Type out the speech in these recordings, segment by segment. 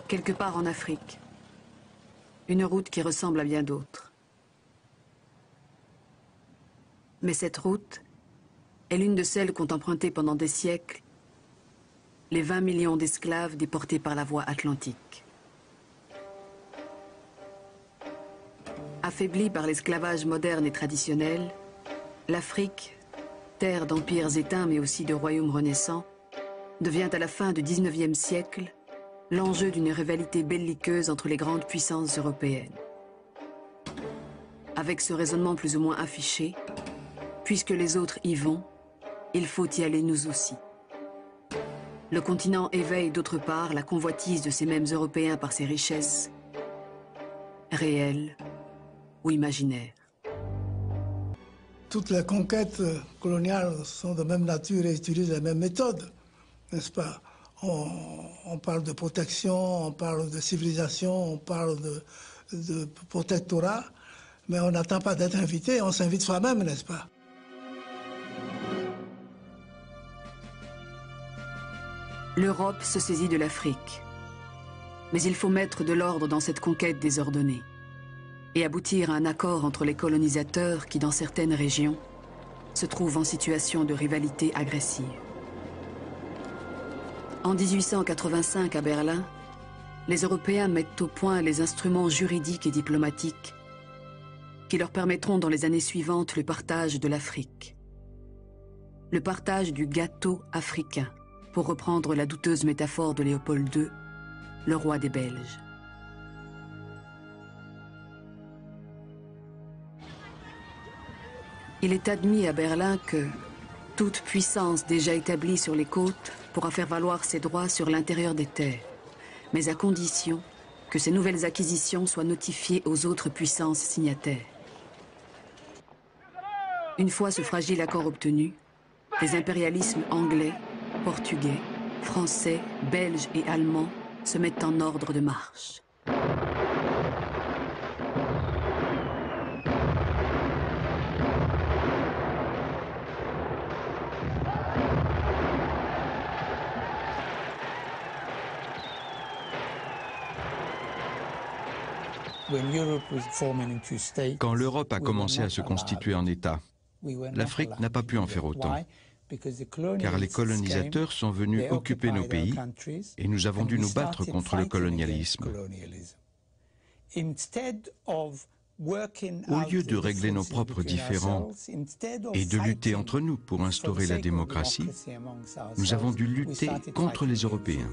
quelque part en Afrique. Une route qui ressemble à bien d'autres. Mais cette route est l'une de celles qu'ont empruntées pendant des siècles les 20 millions d'esclaves déportés par la voie atlantique. Affaiblie par l'esclavage moderne et traditionnel, l'Afrique, terre d'empires éteints mais aussi de royaumes renaissants, devient à la fin du XIXe siècle l'enjeu d'une rivalité belliqueuse entre les grandes puissances européennes. Avec ce raisonnement plus ou moins affiché, puisque les autres y vont, il faut y aller nous aussi. Le continent éveille d'autre part la convoitise de ces mêmes Européens par ses richesses, réelles ou imaginaires. Toutes les conquêtes coloniales sont de même nature et utilisent les mêmes méthodes, n'est-ce pas? On parle de protection, on parle de civilisation, on parle de protectorat, mais on n'attend pas d'être invité, on s'invite soi-même, n'est-ce pas? L'Europe se saisit de l'Afrique, mais il faut mettre de l'ordre dans cette conquête désordonnée et aboutir à un accord entre les colonisateurs qui, dans certaines régions, se trouvent en situation de rivalité agressive. En 1885, à Berlin, les Européens mettent au point les instruments juridiques et diplomatiques qui leur permettront dans les années suivantes le partage de l'Afrique. Le partage du gâteau africain, pour reprendre la douteuse métaphore de Léopold II, le roi des Belges. Il est admis à Berlin que toute puissance déjà établie sur les côtes pourra faire valoir ses droits sur l'intérieur des terres, mais à condition que ces nouvelles acquisitions soient notifiées aux autres puissances signataires. Une fois ce fragile accord obtenu, les impérialismes anglais, portugais, français, belges et allemands se mettent en ordre de marche. Quand l'Europe a commencé à se constituer en État, l'Afrique n'a pas pu en faire autant, car les colonisateurs sont venus occuper nos pays et nous avons dû nous battre contre le colonialisme. Au lieu de régler nos propres différends et de lutter entre nous pour instaurer la démocratie, nous avons dû lutter contre les Européens.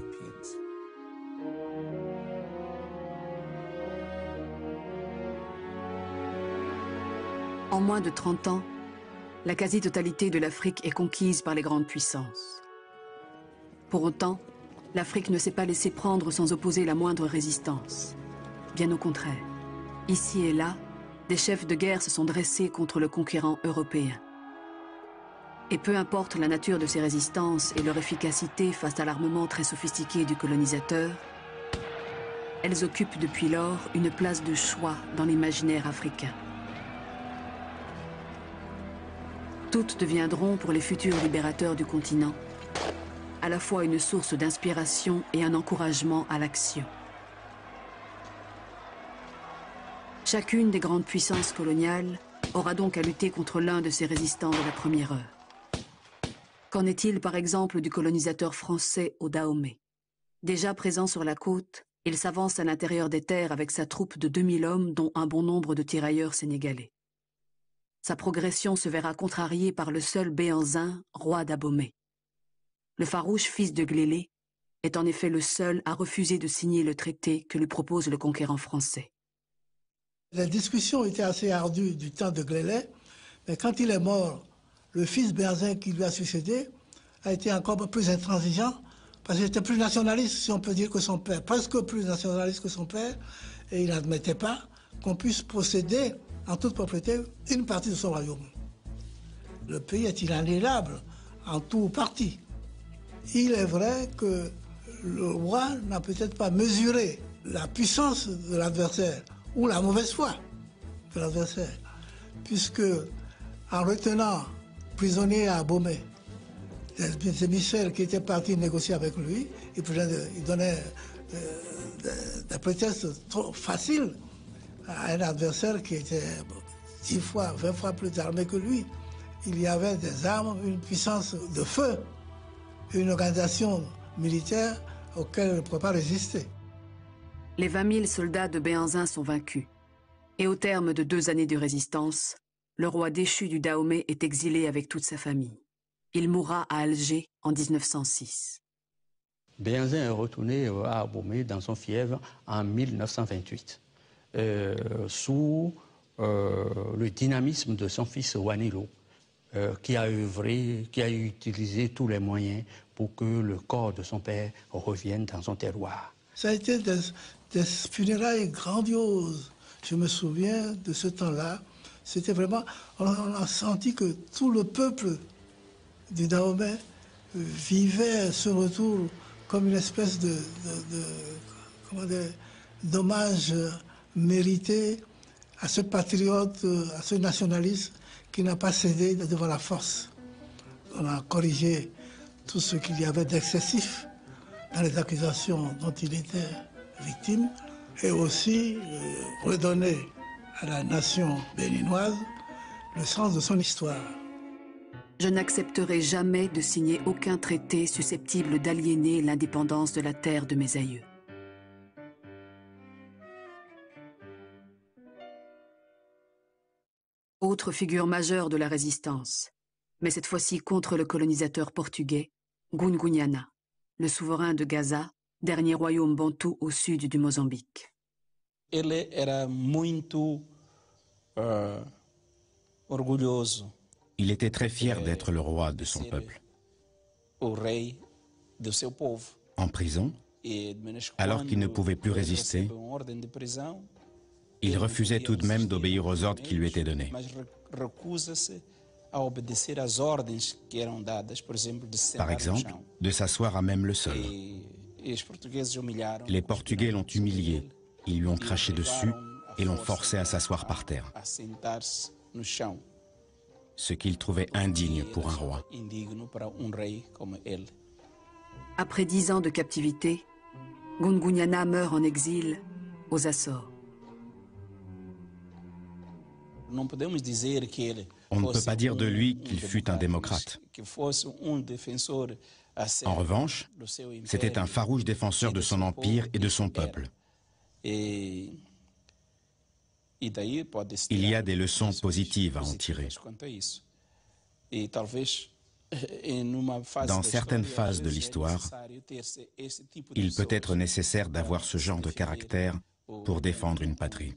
En moins de 30 ans, la quasi-totalité de l'Afrique est conquise par les grandes puissances. Pour autant, l'Afrique ne s'est pas laissée prendre sans opposer la moindre résistance. Bien au contraire, ici et là, des chefs de guerre se sont dressés contre le conquérant européen. Et peu importe la nature de ces résistances et leur efficacité face à l'armement très sophistiqué du colonisateur, elles occupent depuis lors une place de choix dans l'imaginaire africain. Toutes deviendront pour les futurs libérateurs du continent à la fois une source d'inspiration et un encouragement à l'action. Chacune des grandes puissances coloniales aura donc à lutter contre l'un de ces résistants de la première heure. Qu'en est-il par exemple du colonisateur français au Dahomey? Déjà présent sur la côte, il s'avance à l'intérieur des terres avec sa troupe de 2000 hommes dont un bon nombre de tirailleurs sénégalais. Sa progression se verra contrariée par le seul Béhanzin, roi d'Abomey. Le farouche fils de Glélé est en effet le seul à refuser de signer le traité que lui propose le conquérant français. Les discussions étaient assez ardues du temps de Glélé, mais quand il est mort, le fils Béhanzin qui lui a succédé a été encore plus intransigeant, parce qu'il était plus nationaliste, si on peut dire, que son père, presque plus nationaliste que son père, et il n'admettait pas qu'on puisse posséder en toute propriété une partie de son royaume. Le pays est inaliénable en tout parti. Il est vrai que le roi n'a peut-être pas mesuré la puissance de l'adversaire ou la mauvaise foi de l'adversaire, puisque en retenant prisonnier à Abomey, c'est Michel qui était parti négocier avec lui, il donnait des prétextes trop faciles à un adversaire qui était 10 fois, 20 fois plus armé que lui. Il y avait des armes, une puissance de feu, une organisation militaire auquel il ne pouvait pas résister. Les 20 000 soldats de Béhanzin sont vaincus. Et au terme de 2 années de résistance, le roi déchu du Dahomey est exilé avec toute sa famille. Il mourra à Alger en 1906. Béhanzin est retourné à Abomey dans son fief en 1928, sous le dynamisme de son fils Wanilo, qui a œuvré, qui a utilisé tous les moyens pour que le corps de son père revienne dans son terroir. Ça a été des funérailles grandioses. Je me souviens de ce temps-là. C'était vraiment, on a senti que tout le peuple du Dahomey vivait ce retour comme une espèce d'hommage mérité à ce patriote, à ce nationaliste qui n'a pas cédé devant la force. On a corrigé tout ce qu'il y avait d'excessif dans les accusations dont il était victime et aussi redonner à la nation béninoise le sens de son histoire. Je n'accepterai jamais de signer aucun traité susceptible d'aliéner l'indépendance de la terre de mes aïeux. Autre figure majeure de la résistance, mais cette fois-ci contre le colonisateur portugais, Gungunyana, le souverain de Gaza, dernier royaume bantou au sud du Mozambique. Ele era muito orgulhoso. Il était très fier d'être le roi de son peuple. En prison, alors qu'il ne pouvait plus résister, il refusait tout de même d'obéir aux ordres qui lui étaient donnés. Par exemple, de s'asseoir à même le sol. Les Portugais l'ont humilié, ils lui ont craché dessus et l'ont forcé à s'asseoir par terre. Ce qu'il trouvait indigne pour un roi. Après 10 ans de captivité, Gungunyana meurt en exil aux Açores. On ne peut pas dire de lui qu'il fut un démocrate. En revanche, c'était un farouche défenseur de son empire et de son peuple. Il y a des leçons positives à en tirer. Dans certaines phases de l'histoire, il peut être nécessaire d'avoir ce genre de caractère pour défendre une patrie.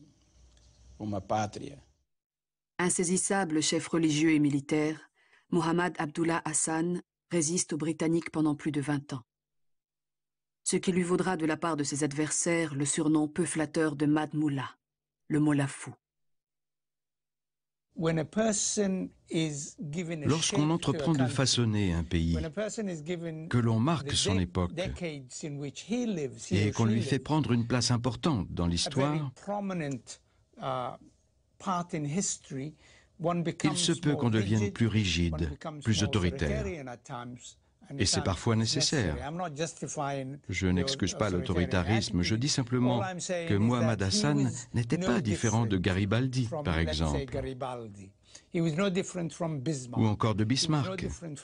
Insaisissable chef religieux et militaire, Mohamed Abdullah Hassan résiste aux Britanniques pendant plus de 20 ans. Ce qui lui vaudra de la part de ses adversaires le surnom peu flatteur de Mad Mullah, le mollah fou. Lorsqu'on entreprend de façonner un pays, que l'on marque son époque et qu'on lui fait prendre une place importante dans l'histoire, il se peut qu'on devienne plus rigide, plus autoritaire. Et c'est parfois nécessaire. Je n'excuse pas l'autoritarisme, je dis simplement que Mohamed Hassan n'était pas différent de Garibaldi, par exemple, ou encore de Bismarck.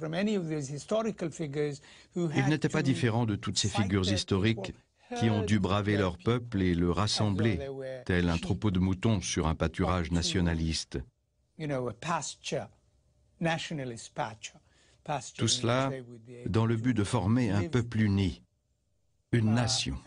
Il n'était pas différent de toutes ces figures historiques qui ont dû braver leur peuple et le rassembler, tel un troupeau de moutons sur un pâturage nationaliste. Tout cela dans le but de former un peuple uni, une nation.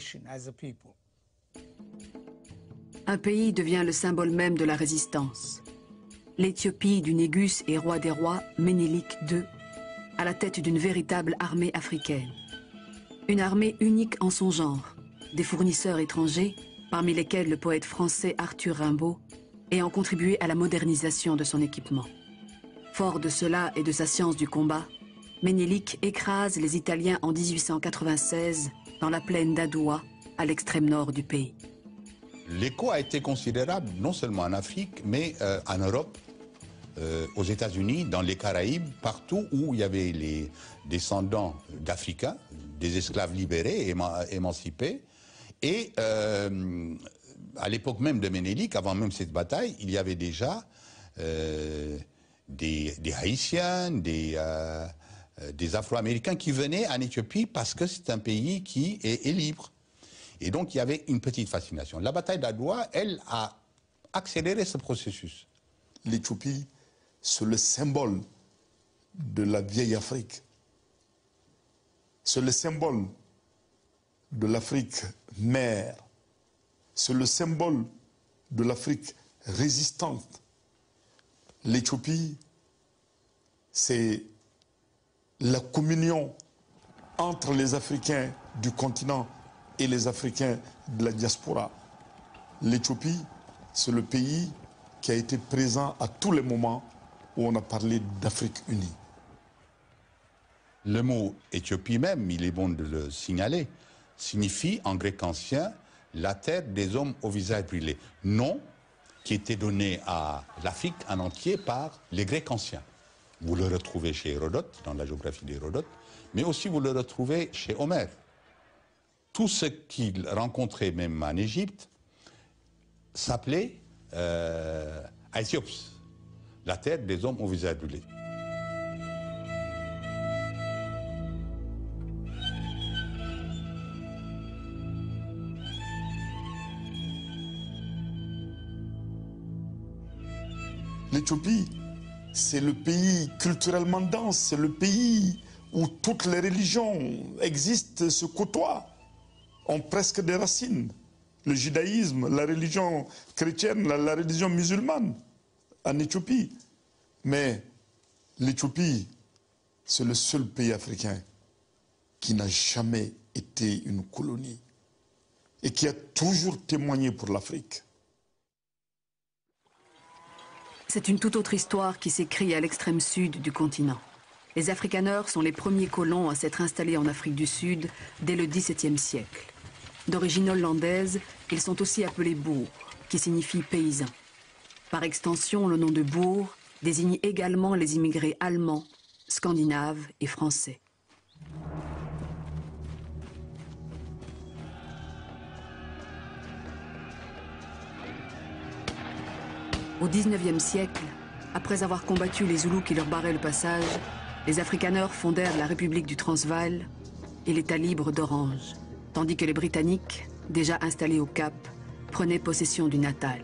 Un pays devient le symbole même de la résistance. L'Éthiopie du Négus et roi des rois, Ménélik II, à la tête d'une véritable armée africaine. Une armée unique en son genre, des fournisseurs étrangers, parmi lesquels le poète français Arthur Rimbaud, ayant contribué à la modernisation de son équipement. Fort de cela et de sa science du combat, Ménélik écrase les Italiens en 1896 dans la plaine d'Adoua, à l'extrême nord du pays. L'écho a été considérable non seulement en Afrique, mais en Europe, aux États-Unis, dans les Caraïbes, partout où il y avait les descendants d'Africains, des esclaves libérés, émancipés. Et à l'époque même de Ménélique, avant même cette bataille, il y avait déjà des Haïtiens, des Afro-Américains qui venaient en Éthiopie parce que c'est un pays qui est libre. Et donc il y avait une petite fascination. La bataille d'Adwa, elle, a accéléré ce processus. L'Éthiopie, c'est le symbole de la vieille Afrique. C'est le symbole de l'Afrique mère. C'est le symbole de l'Afrique résistante. L'Éthiopie, c'est la communion entre les Africains du continent et les Africains de la diaspora. L'Éthiopie, c'est le pays qui a été présent à tous les moments où on a parlé d'Afrique unie. Le mot Éthiopie même, il est bon de le signaler, signifie en grec ancien la terre des hommes au visage brûlé. Nom qui était donné à l'Afrique en entier par les Grecs anciens. Vous le retrouvez chez Hérodote, dans la géographie d'Hérodote, mais aussi vous le retrouvez chez Homère. Tout ce qu'il rencontrait même en Égypte s'appelait Aethiops, la terre des hommes au visage brûlé. L'Éthiopie, c'est le pays culturellement dense, c'est le pays où toutes les religions existent, se côtoient, ont presque des racines. Le judaïsme, la religion chrétienne, la religion musulmane en Éthiopie. Mais l'Éthiopie, c'est le seul pays africain qui n'a jamais été une colonie et qui a toujours témoigné pour l'Afrique. C'est une toute autre histoire qui s'écrit à l'extrême sud du continent. Les Afrikaners sont les premiers colons à s'être installés en Afrique du Sud dès le XVIIe siècle. D'origine hollandaise, ils sont aussi appelés boers, qui signifie paysans. Par extension, le nom de boer désigne également les immigrés allemands, scandinaves et français. Au XIXe siècle, après avoir combattu les Zoulous qui leur barraient le passage, les Afrikaners fondèrent la République du Transvaal et l'État libre d'Orange, tandis que les Britanniques, déjà installés au Cap, prenaient possession du Natal.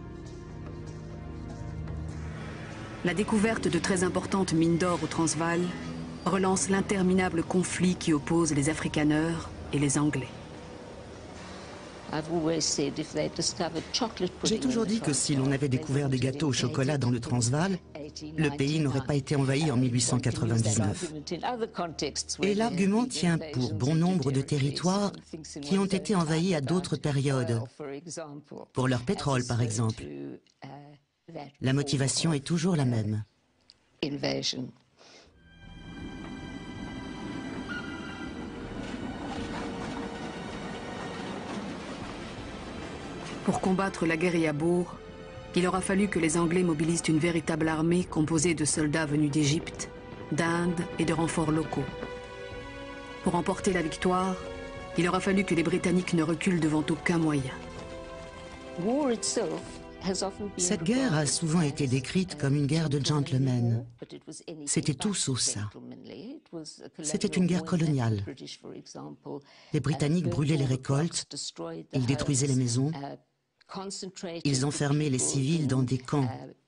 La découverte de très importantes mines d'or au Transvaal relance l'interminable conflit qui oppose les Afrikaners et les Anglais. J'ai toujours dit que si l'on avait découvert des gâteaux au chocolat dans le Transvaal, le pays n'aurait pas été envahi en 1899. Et l'argument tient pour bon nombre de territoires qui ont été envahis à d'autres périodes, pour leur pétrole par exemple. La motivation est toujours la même. Pour combattre la guérilla boer, il aura fallu que les Anglais mobilisent une véritable armée composée de soldats venus d'Égypte, d'Inde et de renforts locaux. Pour remporter la victoire, il aura fallu que les Britanniques ne reculent devant aucun moyen. Cette guerre a souvent été décrite comme une guerre de gentlemen. C'était tout sauf ça. C'était une guerre coloniale. Les Britanniques brûlaient les récoltes, ils détruisaient les maisons, ils enfermaient les civils dans des camps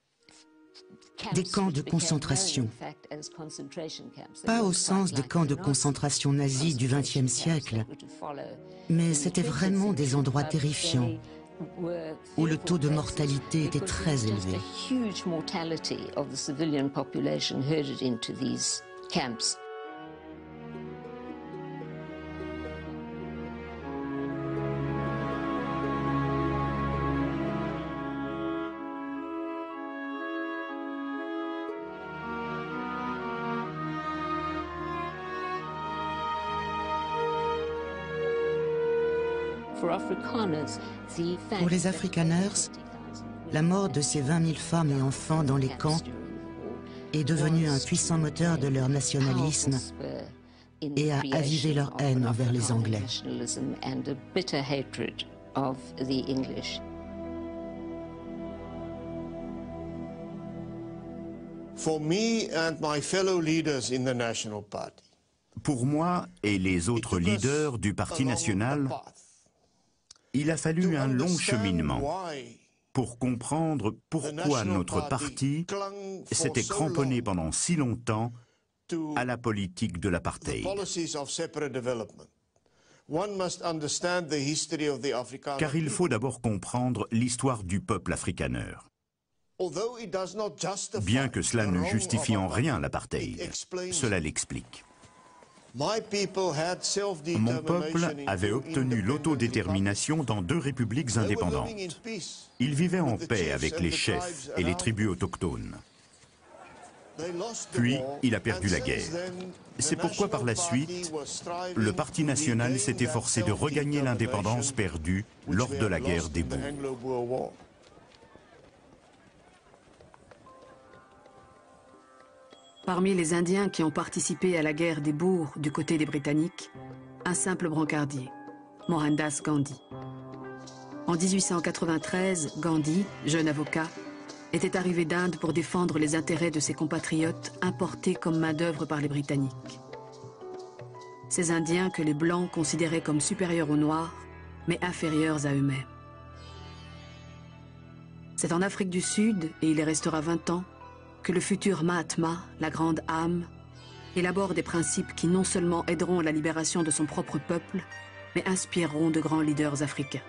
de concentration. Pas au sens des camps de concentration nazis du XXe siècle, mais c'était vraiment des endroits terrifiants, où le taux de mortalité était très élevé. Pour les Afrikaners, la mort de ces 20 000 femmes et enfants dans les camps est devenue un puissant moteur de leur nationalisme et a avivé leur haine envers les Anglais. Pour moi et les autres leaders du Parti national, il a fallu un long cheminement pour comprendre pourquoi notre parti s'était cramponné pendant si longtemps à la politique de l'apartheid. Car il faut d'abord comprendre l'histoire du peuple afrikaneur. Bien que cela ne justifie en rien l'apartheid, cela l'explique. Mon peuple avait obtenu l'autodétermination dans 2 républiques indépendantes. Il vivait en paix avec les chefs et les tribus autochtones. Puis, il a perdu la guerre. C'est pourquoi par la suite, le Parti national s'est efforcé de regagner l'indépendance perdue lors de la guerre des Boers. Parmi les Indiens qui ont participé à la guerre des Boers du côté des Britanniques, un simple brancardier, Mohandas Gandhi. En 1893, Gandhi, jeune avocat, était arrivé d'Inde pour défendre les intérêts de ses compatriotes importés comme main-d'œuvre par les Britanniques. Ces Indiens que les Blancs considéraient comme supérieurs aux Noirs, mais inférieurs à eux-mêmes. C'est en Afrique du Sud, et il y restera 20 ans, que le futur Mahatma, la grande âme, élabore des principes qui non seulement aideront à la libération de son propre peuple, mais inspireront de grands leaders africains.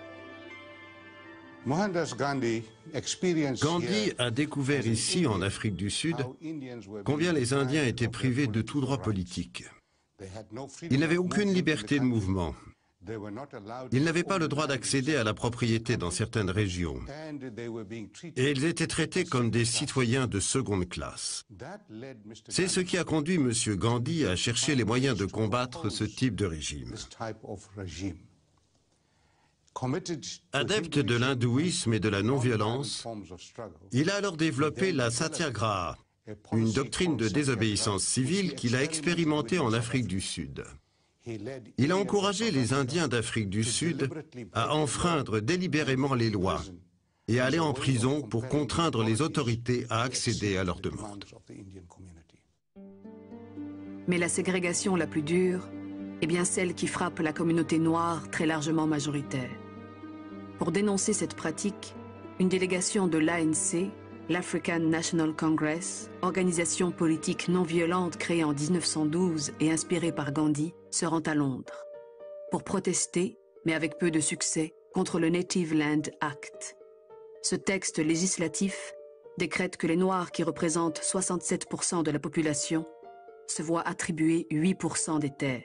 Gandhi a découvert ici, en Afrique du Sud, combien les Indiens étaient privés de tout droit politique. Ils n'avaient aucune liberté de mouvement. Ils n'avaient pas le droit d'accéder à la propriété dans certaines régions. Et ils étaient traités comme des citoyens de seconde classe. C'est ce qui a conduit M. Gandhi à chercher les moyens de combattre ce type de régime. Adepte de l'hindouisme et de la non-violence, il a alors développé la satyagraha, une doctrine de désobéissance civile qu'il a expérimentée en Afrique du Sud. Il a encouragé les Indiens d'Afrique du Sud à enfreindre délibérément les lois et à aller en prison pour contraindre les autorités à accéder à leurs demandes. Mais la ségrégation la plus dure est bien celle qui frappe la communauté noire très largement majoritaire. Pour dénoncer cette pratique, une délégation de l'ANC, l'African National Congress, organisation politique non violente créée en 1912 et inspirée par Gandhi, se rend à Londres pour protester, mais avec peu de succès, contre le Native Land Act. Ce texte législatif décrète que les Noirs, qui représentent 67% de la population, se voient attribuer 8% des terres.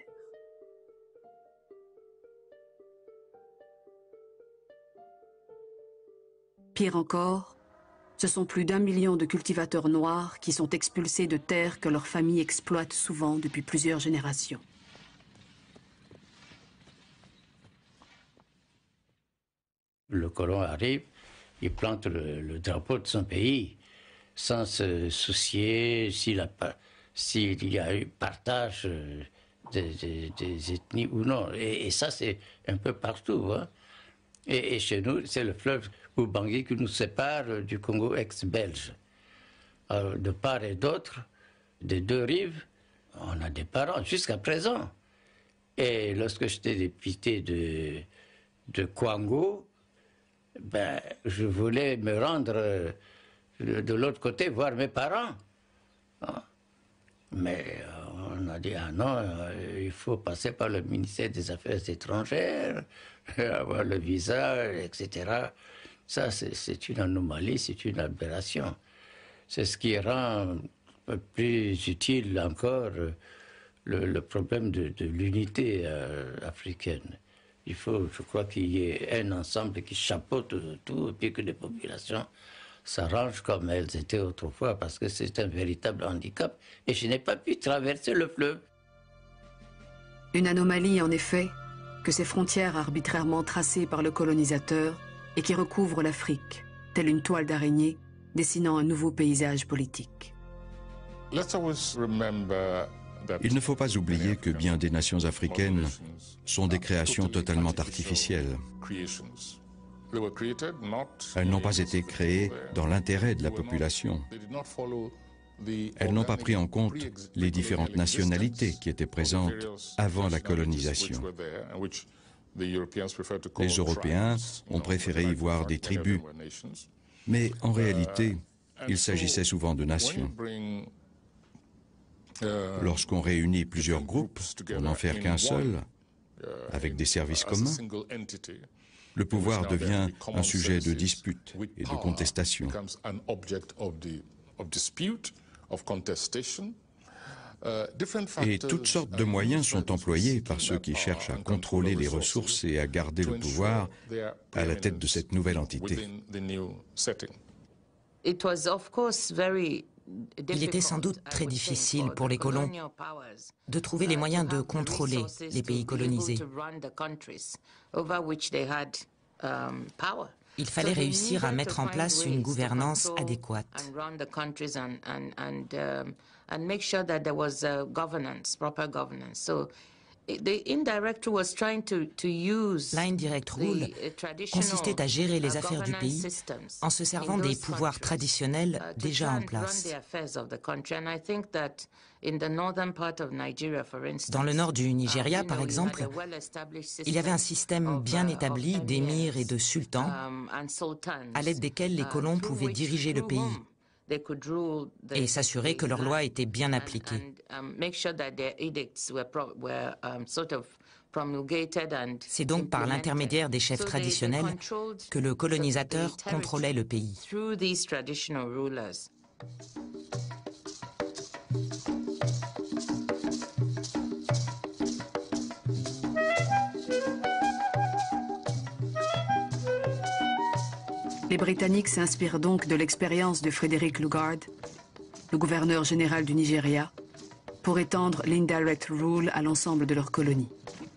Pire encore, ce sont plus d'1 million de cultivateurs noirs qui sont expulsés de terres que leurs familles exploitent souvent depuis plusieurs générations. Le colon arrive, il plante le drapeau de son pays sans se soucier s'il y a eu partage des ethnies ou non. Et ça, c'est un peu partout. Hein. Et chez nous, c'est le fleuve Ubangi qui nous sépare du Congo ex-belge. De part et d'autre, des 2 rives, on a des parents jusqu'à présent. Et lorsque j'étais député de Kwango, ben, je voulais me rendre de l'autre côté, voir mes parents. Hein? Mais on a dit, ah non, il faut passer par le ministère des Affaires étrangères, avoir le visa, etc. Ça, c'est une anomalie, c'est une aberration. C'est ce qui rend plus utile encore le problème de l'unité africaine. Il faut, je crois, qu'il y ait un ensemble qui chapeaute tout, et puis que les populations s'arrangent comme elles étaient autrefois, parce que c'est un véritable handicap. Et je n'ai pas pu traverser le fleuve. Une anomalie, en effet, que ces frontières arbitrairement tracées par le colonisateur et qui recouvrent l'Afrique, telle une toile dessinant un nouveau paysage politique. Il ne faut pas oublier que bien des nations africaines sont des créations totalement artificielles. Elles n'ont pas été créées dans l'intérêt de la population. Elles n'ont pas pris en compte les différentes nationalités qui étaient présentes avant la colonisation. Les Européens ont préféré y voir des tribus, mais en réalité, il s'agissait souvent de nations. Lorsqu'on réunit plusieurs groupes pour n'en faire qu'un seul, avec des services communs, le pouvoir devient un sujet de dispute et de contestation. Et toutes sortes de moyens sont employés par ceux qui cherchent à contrôler les ressources et à garder le pouvoir à la tête de cette nouvelle entité. Il était sans doute très difficile pour les colons de trouver les moyens de contrôler les pays colonisés. Il fallait réussir à mettre en place une gouvernance adéquate. L'indirect rule consistait à gérer les affaires du pays en se servant des pouvoirs traditionnels déjà en place. Dans le nord du Nigeria, par exemple, il y avait un système bien établi d'émirs et de sultans à l'aide desquels les colons pouvaient diriger le pays et s'assurer que leurs lois étaient bien appliquées. C'est donc par l'intermédiaire des chefs traditionnels que le colonisateur contrôlait le pays. Les Britanniques s'inspirent donc de l'expérience de Frederick Lugard, le gouverneur général du Nigeria, pour étendre l'indirect rule à l'ensemble de leurs colonies.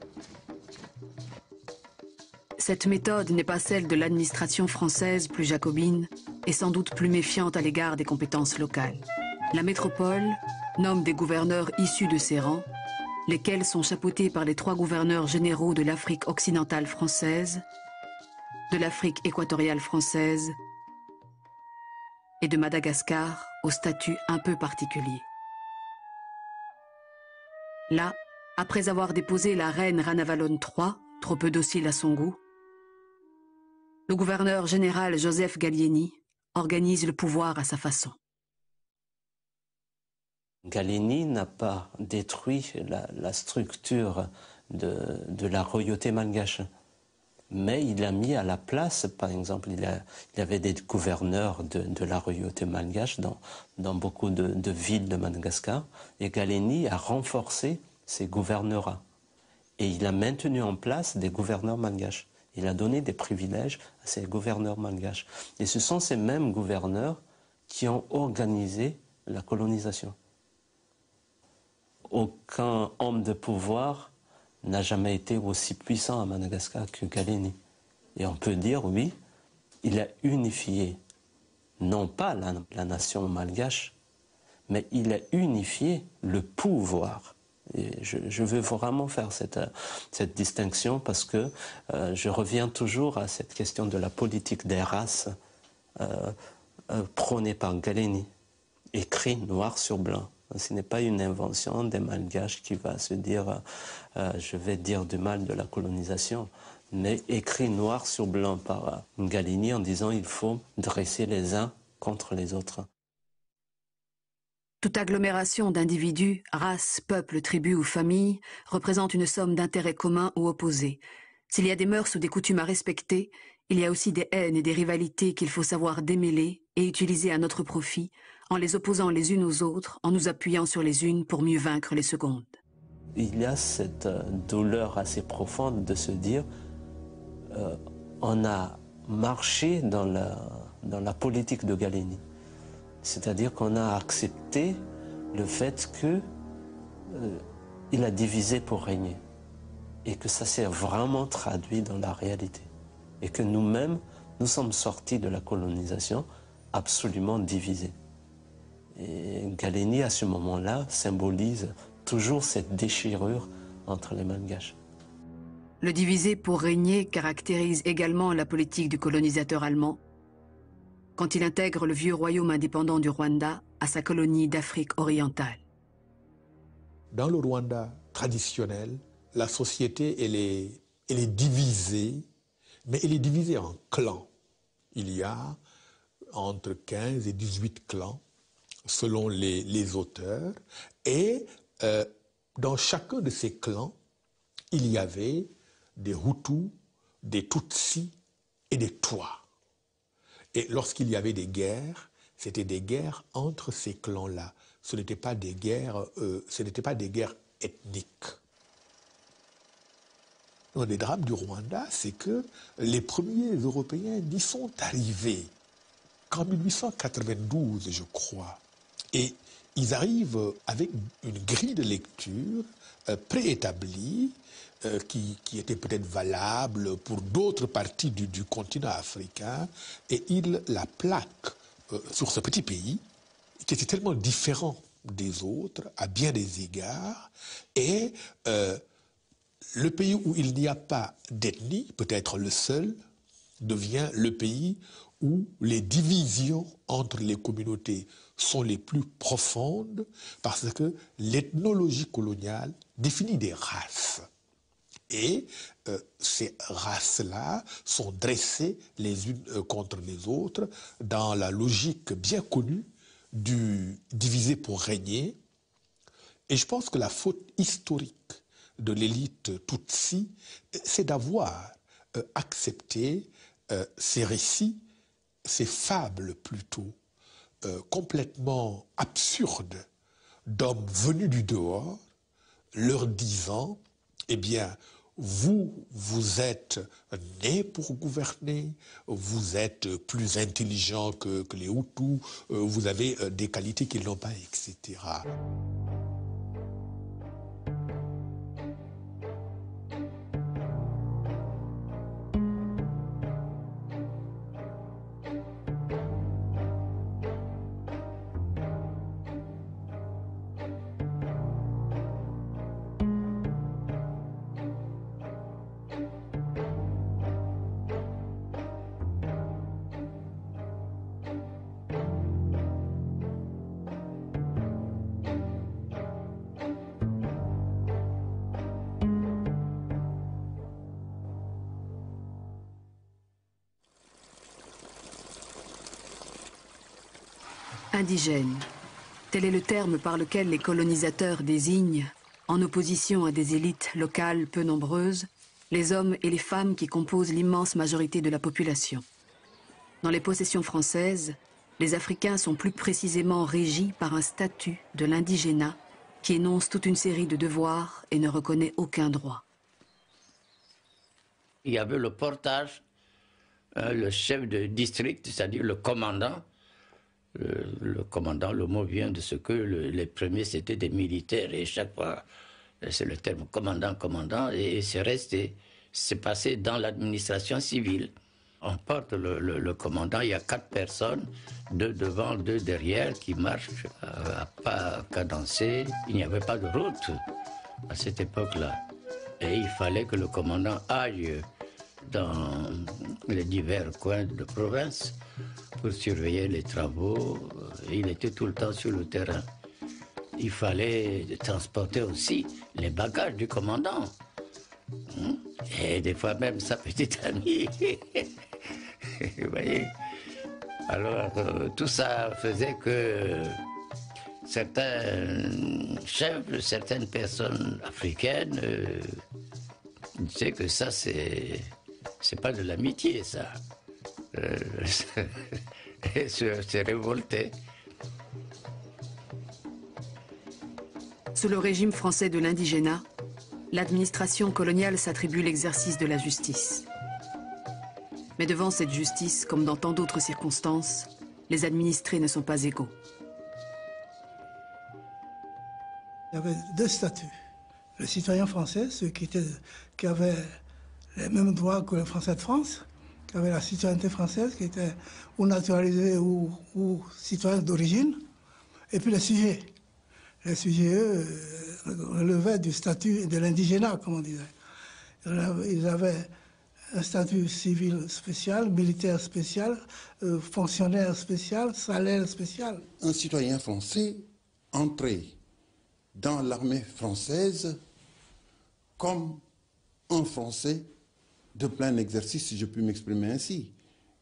Cette méthode n'est pas celle de l'administration française plus jacobine et sans doute plus méfiante à l'égard des compétences locales. La métropole nomme des gouverneurs issus de ses rangs, lesquels sont chapeautés par les 3 gouverneurs généraux de l'Afrique occidentale française, de l'Afrique équatoriale française et de Madagascar au statut un peu particulier. Là, après avoir déposé la reine Ranavalone III, trop peu docile à son goût, le gouverneur général Joseph Gallieni organise le pouvoir à sa façon. Gallieni n'a pas détruit la structure de la royauté malgache. Mais il a mis à la place, par exemple, il y avait des gouverneurs de la royauté malgache dans beaucoup de villes de Madagascar. Et Gallieni a renforcé ces gouverneurs. Et il a maintenu en place des gouverneurs malgaches. Il a donné des privilèges à ces gouverneurs malgaches. Et ce sont ces mêmes gouverneurs qui ont organisé la colonisation. Aucun homme de pouvoir n'a jamais été aussi puissant à Madagascar que Gallieni. Et on peut dire, oui, il a unifié, non pas la nation malgache, mais il a unifié le pouvoir. Et je veux vraiment faire cette distinction parce que je reviens toujours à cette question de la politique des races prônée par Gallieni, écrit noir sur blanc. Ce n'est pas une invention des Malgaches qui va se dire je vais dire du mal de la colonisation, mais écrit noir sur blanc par Gallieni en disant il faut dresser les uns contre les autres. Toute agglomération d'individus, races, peuples, tribus ou familles représente une somme d'intérêts communs ou opposés. S'il y a des mœurs ou des coutumes à respecter, il y a aussi des haines et des rivalités qu'il faut savoir démêler et utiliser à notre profit, en les opposant les unes aux autres, en nous appuyant sur les unes pour mieux vaincre les secondes. Il y a cette douleur assez profonde de se dire on a marché dans la politique de Gallieni. C'est-à-dire qu'on a accepté le fait qu'il a divisé pour régner et que ça s'est vraiment traduit dans la réalité. Et que nous-mêmes, nous sommes sortis de la colonisation absolument divisés. Et Gallieni, à ce moment-là, symbolise toujours cette déchirure entre les Malgaches. Le diviser pour régner caractérise également la politique du colonisateur allemand quand il intègre le vieux royaume indépendant du Rwanda à sa colonie d'Afrique orientale. Dans le Rwanda traditionnel, la société elle est divisée, mais elle est divisée en clans. Il y a entre 15 et 18 clans, selon les auteurs, et dans chacun de ces clans, il y avait des Hutus, des Tutsis et des Twa. Et lorsqu'il y avait des guerres, c'était des guerres entre ces clans-là. Ce n'étaient pas des guerres ethniques. Un des drames du Rwanda, c'est que les premiers Européens n'y sont arrivés qu'en 1892, je crois. Et ils arrivent avec une grille de lecture préétablie qui était peut-être valable pour d'autres parties du continent africain, et ils la plaquent sur ce petit pays qui était tellement différent des autres à bien des égards, et le pays où il n'y a pas d'ethnie, peut-être le seul, devient le pays où les divisions entre les communautés sont les plus profondes, parce que l'ethnologie coloniale définit des races. Et ces races-là sont dressées les unes contre les autres dans la logique bien connue du diviser pour régner. Et je pense que la faute historique de l'élite Tutsi, c'est d'avoir accepté ces récits, ces fables plutôt, complètement absurdes d'hommes venus du dehors, leur disant, eh bien, vous êtes nés pour gouverner, vous êtes plus intelligents que les Hutus, vous avez des qualités qu'ils n'ont pas, etc. Indigène, tel est le terme par lequel les colonisateurs désignent, en opposition à des élites locales peu nombreuses, les hommes et les femmes qui composent l'immense majorité de la population. Dans les possessions françaises, les Africains sont plus précisément régis par un statut de l'indigénat qui énonce toute une série de devoirs et ne reconnaît aucun droit. Il y avait le portage, le chef de district, c'est-à-dire le commandant. Le commandant, le mot vient de ce que les premiers c'était des militaires, et chaque fois c'est le terme commandant, et c'est resté, c'est passé dans l'administration civile. On porte le commandant, il y a 4 personnes, 2 devant, 2 derrière, qui marchent à pas cadencés. Il n'y avait pas de route à cette époque-là, et il fallait que le commandant aille dans les divers coins de province pour surveiller les travaux. Il était tout le temps sur le terrain. Il fallait transporter aussi les bagages du commandant. Et des fois même sa petite amie. Vous voyez? Alors tout ça faisait que certains chefs, certaines personnes africaines disaient que ça c'est pas de l'amitié, ça. Et se révolter. Sous le régime français de l'indigénat, l'administration coloniale s'attribue l'exercice de la justice. Mais devant cette justice, comme dans tant d'autres circonstances, les administrés ne sont pas égaux. Il y avait 2 statuts. Le citoyen français, ceux qui avaient les mêmes droits que les Français de France, qui avaient la citoyenneté française, qui étaient ou naturalisés ou citoyens d'origine, et puis les sujets. les sujets relevaient du statut de l'indigénat, comme on disait. Ils avaient un statut civil spécial, militaire spécial, fonctionnaire spécial, salaire spécial. Un citoyen français entrait dans l'armée française comme un Français de plein exercice, si je puis m'exprimer ainsi.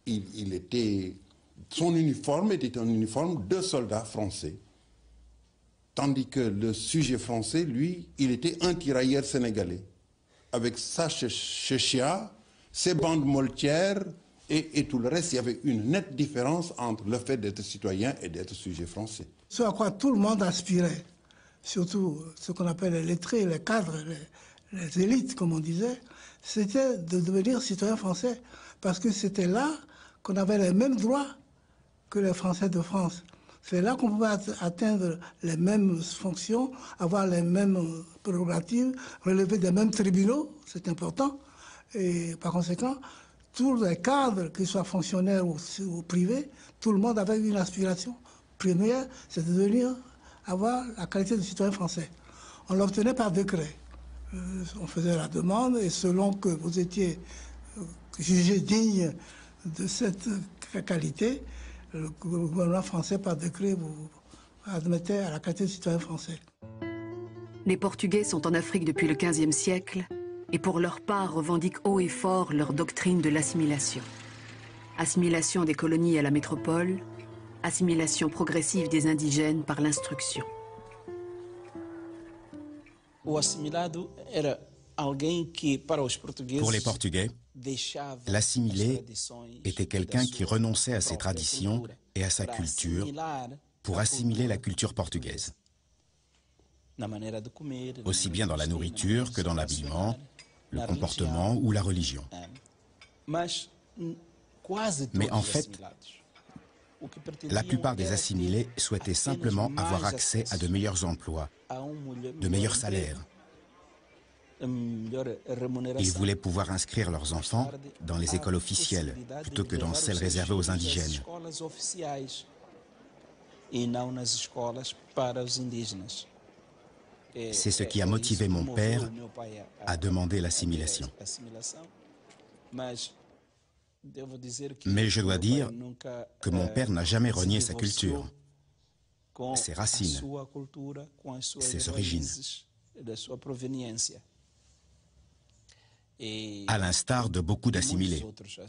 Son uniforme était un uniforme de soldat français. Tandis que le sujet français, lui, il était un tirailleur sénégalais. Avec sa chéchia, ses bandes moltières et tout le reste, il y avait une nette différence entre le fait d'être citoyen et d'être sujet français. Ce à quoi tout le monde aspirait, surtout ce qu'on appelle les lettrés, les cadres, les élites, comme on disait, c'était de devenir citoyen français. Parce que c'était là qu'on avait les mêmes droits que les Français de France. C'est là qu'on pouvait atteindre les mêmes fonctions, avoir les mêmes prérogatives, relever des mêmes tribunaux, c'est important. Et par conséquent, tous les cadres, qu'ils soient fonctionnaires ou privés, tout le monde avait une aspiration première, c'est de devenir, avoir la qualité de citoyen français. On l'obtenait par décret. On faisait la demande et selon que vous étiez jugé digne de cette qualité, le gouvernement français, par décret, vous admettait à la qualité de citoyen français. Les Portugais sont en Afrique depuis le XVe siècle et pour leur part revendiquent haut et fort leur doctrine de l'assimilation. Assimilation des colonies à la métropole, assimilation progressive des indigènes par l'instruction. Pour les Portugais, l'assimilé était quelqu'un qui renonçait à ses traditions et à sa culture pour assimiler la culture portugaise, aussi bien dans la nourriture que dans l'habillement, le comportement ou la religion. Mais en fait, la plupart des assimilés souhaitaient simplement avoir accès à de meilleurs emplois, de meilleurs salaires. Ils voulaient pouvoir inscrire leurs enfants dans les écoles officielles plutôt que dans celles réservées aux indigènes. C'est ce qui a motivé mon père à demander l'assimilation. Mais je dois dire que mon père n'a jamais renié sa culture, ses racines, ses origines. À l'instar de beaucoup d'assimilés.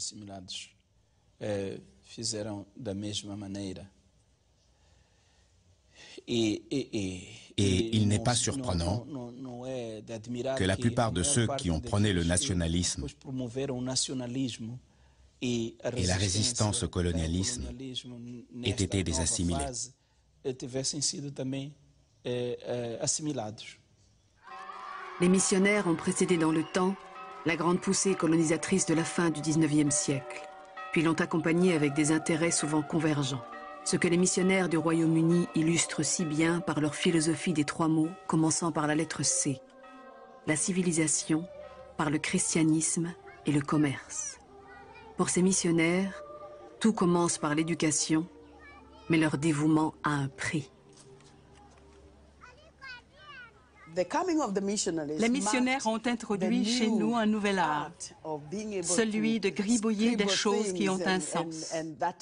Et il n'est pas surprenant que la plupart de ceux qui ont prôné le nationalisme et la résistance au colonialisme aient été des assimilés. Les missionnaires ont précédé dans le temps la grande poussée colonisatrice de la fin du XIXe siècle, puis l'ont accompagnée avec des intérêts souvent convergents. Ce que les missionnaires du Royaume-Uni illustrent si bien par leur philosophie des trois mots, commençant par la lettre C. La civilisation, par le christianisme et le commerce. Pour ces missionnaires, tout commence par l'éducation, mais leur dévouement a un prix. Les missionnaires ont introduit chez nous un nouvel art, celui de gribouiller des choses qui ont un sens.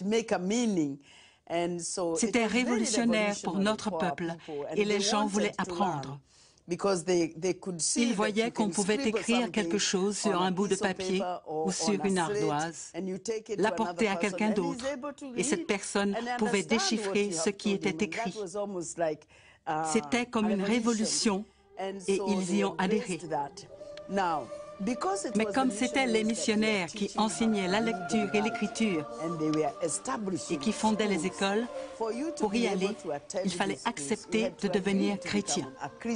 C'était révolutionnaire pour notre peuple et les gens voulaient apprendre. Ils voyaient qu'on pouvait écrire quelque chose sur un bout de papier ou sur une ardoise, l'apporter à quelqu'un d'autre, et cette personne pouvait déchiffrer ce qui était écrit. C'était comme une révolution et ils y ont adhéré. Mais comme c'étaient les missionnaires qui enseignaient la lecture et l'écriture et qui fondaient les écoles, pour y aller, il fallait accepter de devenir chrétien.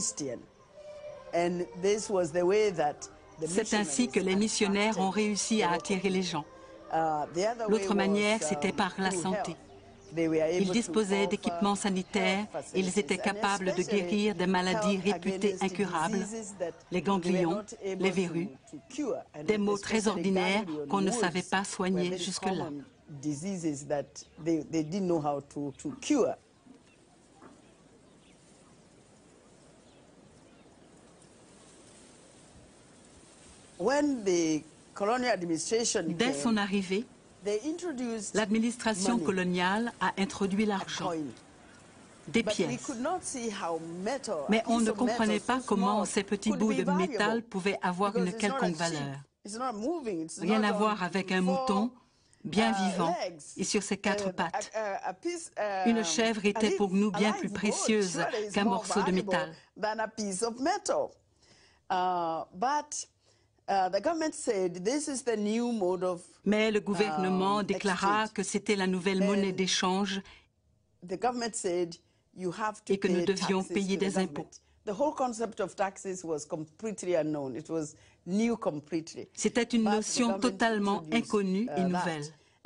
C'est ainsi que les missionnaires ont réussi à attirer les gens. L'autre manière, c'était par la santé. Ils disposaient d'équipements sanitaires, ils étaient capables de guérir des maladies réputées incurables, les ganglions, les verrues, des maux très ordinaires qu'on ne savait pas soigner jusque-là. Dès son arrivée, l'administration coloniale a introduit l'argent, des pièces. Mais on ne comprenait pas comment ces petits bouts de métal pouvaient avoir une quelconque valeur. Rien à voir avec un mouton bien vivant et sur ses 4 pattes. Une chèvre était pour nous bien plus précieuse qu'un morceau de métal. Mais le gouvernement déclara que c'était la nouvelle monnaie d'échange et que nous devions payer des impôts. C'était une notion totalement inconnue et nouvelle.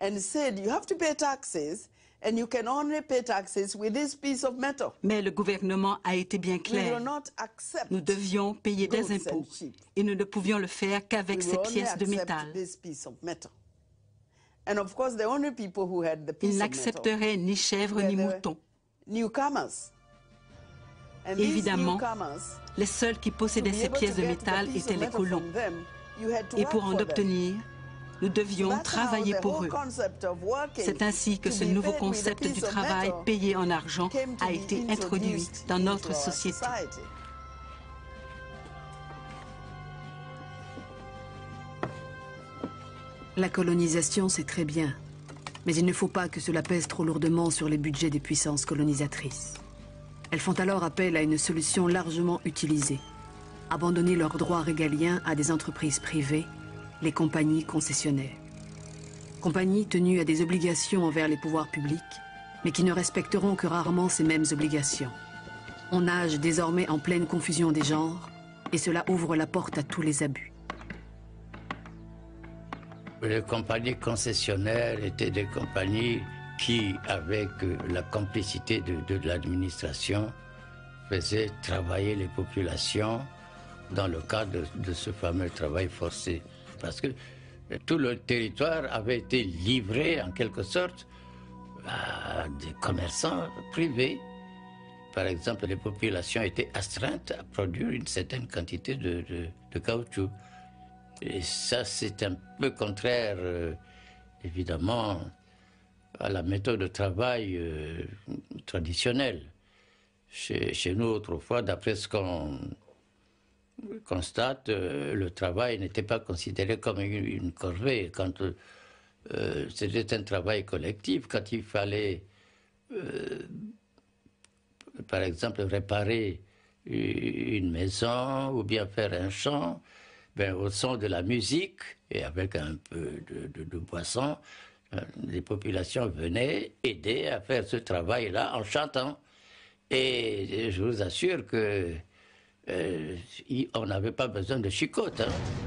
Mais le gouvernement a été bien clair. Nous devions payer des impôts et nous ne pouvions le faire qu'avec ces pièces de métal. Ils n'accepteraient ni chèvres ni moutons. Évidemment, les seuls qui possédaient ces pièces de métal étaient les colons. Et pour en obtenir, nous devions travailler pour eux. C'est ainsi que ce nouveau concept du travail payé en argent a été introduit dans notre société. La colonisation, c'est très bien, mais il ne faut pas que cela pèse trop lourdement sur les budgets des puissances colonisatrices. Elles font alors appel à une solution largement utilisée: abandonner leurs droits régaliens à des entreprises privées, les compagnies concessionnaires. Compagnies tenues à des obligations envers les pouvoirs publics, mais qui ne respecteront que rarement ces mêmes obligations. On nage désormais en pleine confusion des genres, et cela ouvre la porte à tous les abus. Les compagnies concessionnaires étaient des compagnies qui, avec la complicité de l'administration, faisaient travailler les populations dans le cadre de ce fameux travail forcé. Parce que tout le territoire avait été livré, en quelque sorte, à des commerçants privés. Par exemple, les populations étaient astreintes à produire une certaine quantité de caoutchouc. Et ça, c'est un peu contraire, évidemment, à la méthode de travail traditionnelle. Chez nous, autrefois, d'après ce qu'on constate, le travail n'était pas considéré comme une corvée. Quand c'était un travail collectif, quand il fallait, par exemple, réparer une maison ou bien faire un champ, ben, au son de la musique et avec un peu de boisson, les populations venaient aider à faire ce travail-là en chantant. Et je vous assure que on n'avait pas besoin de chicotte.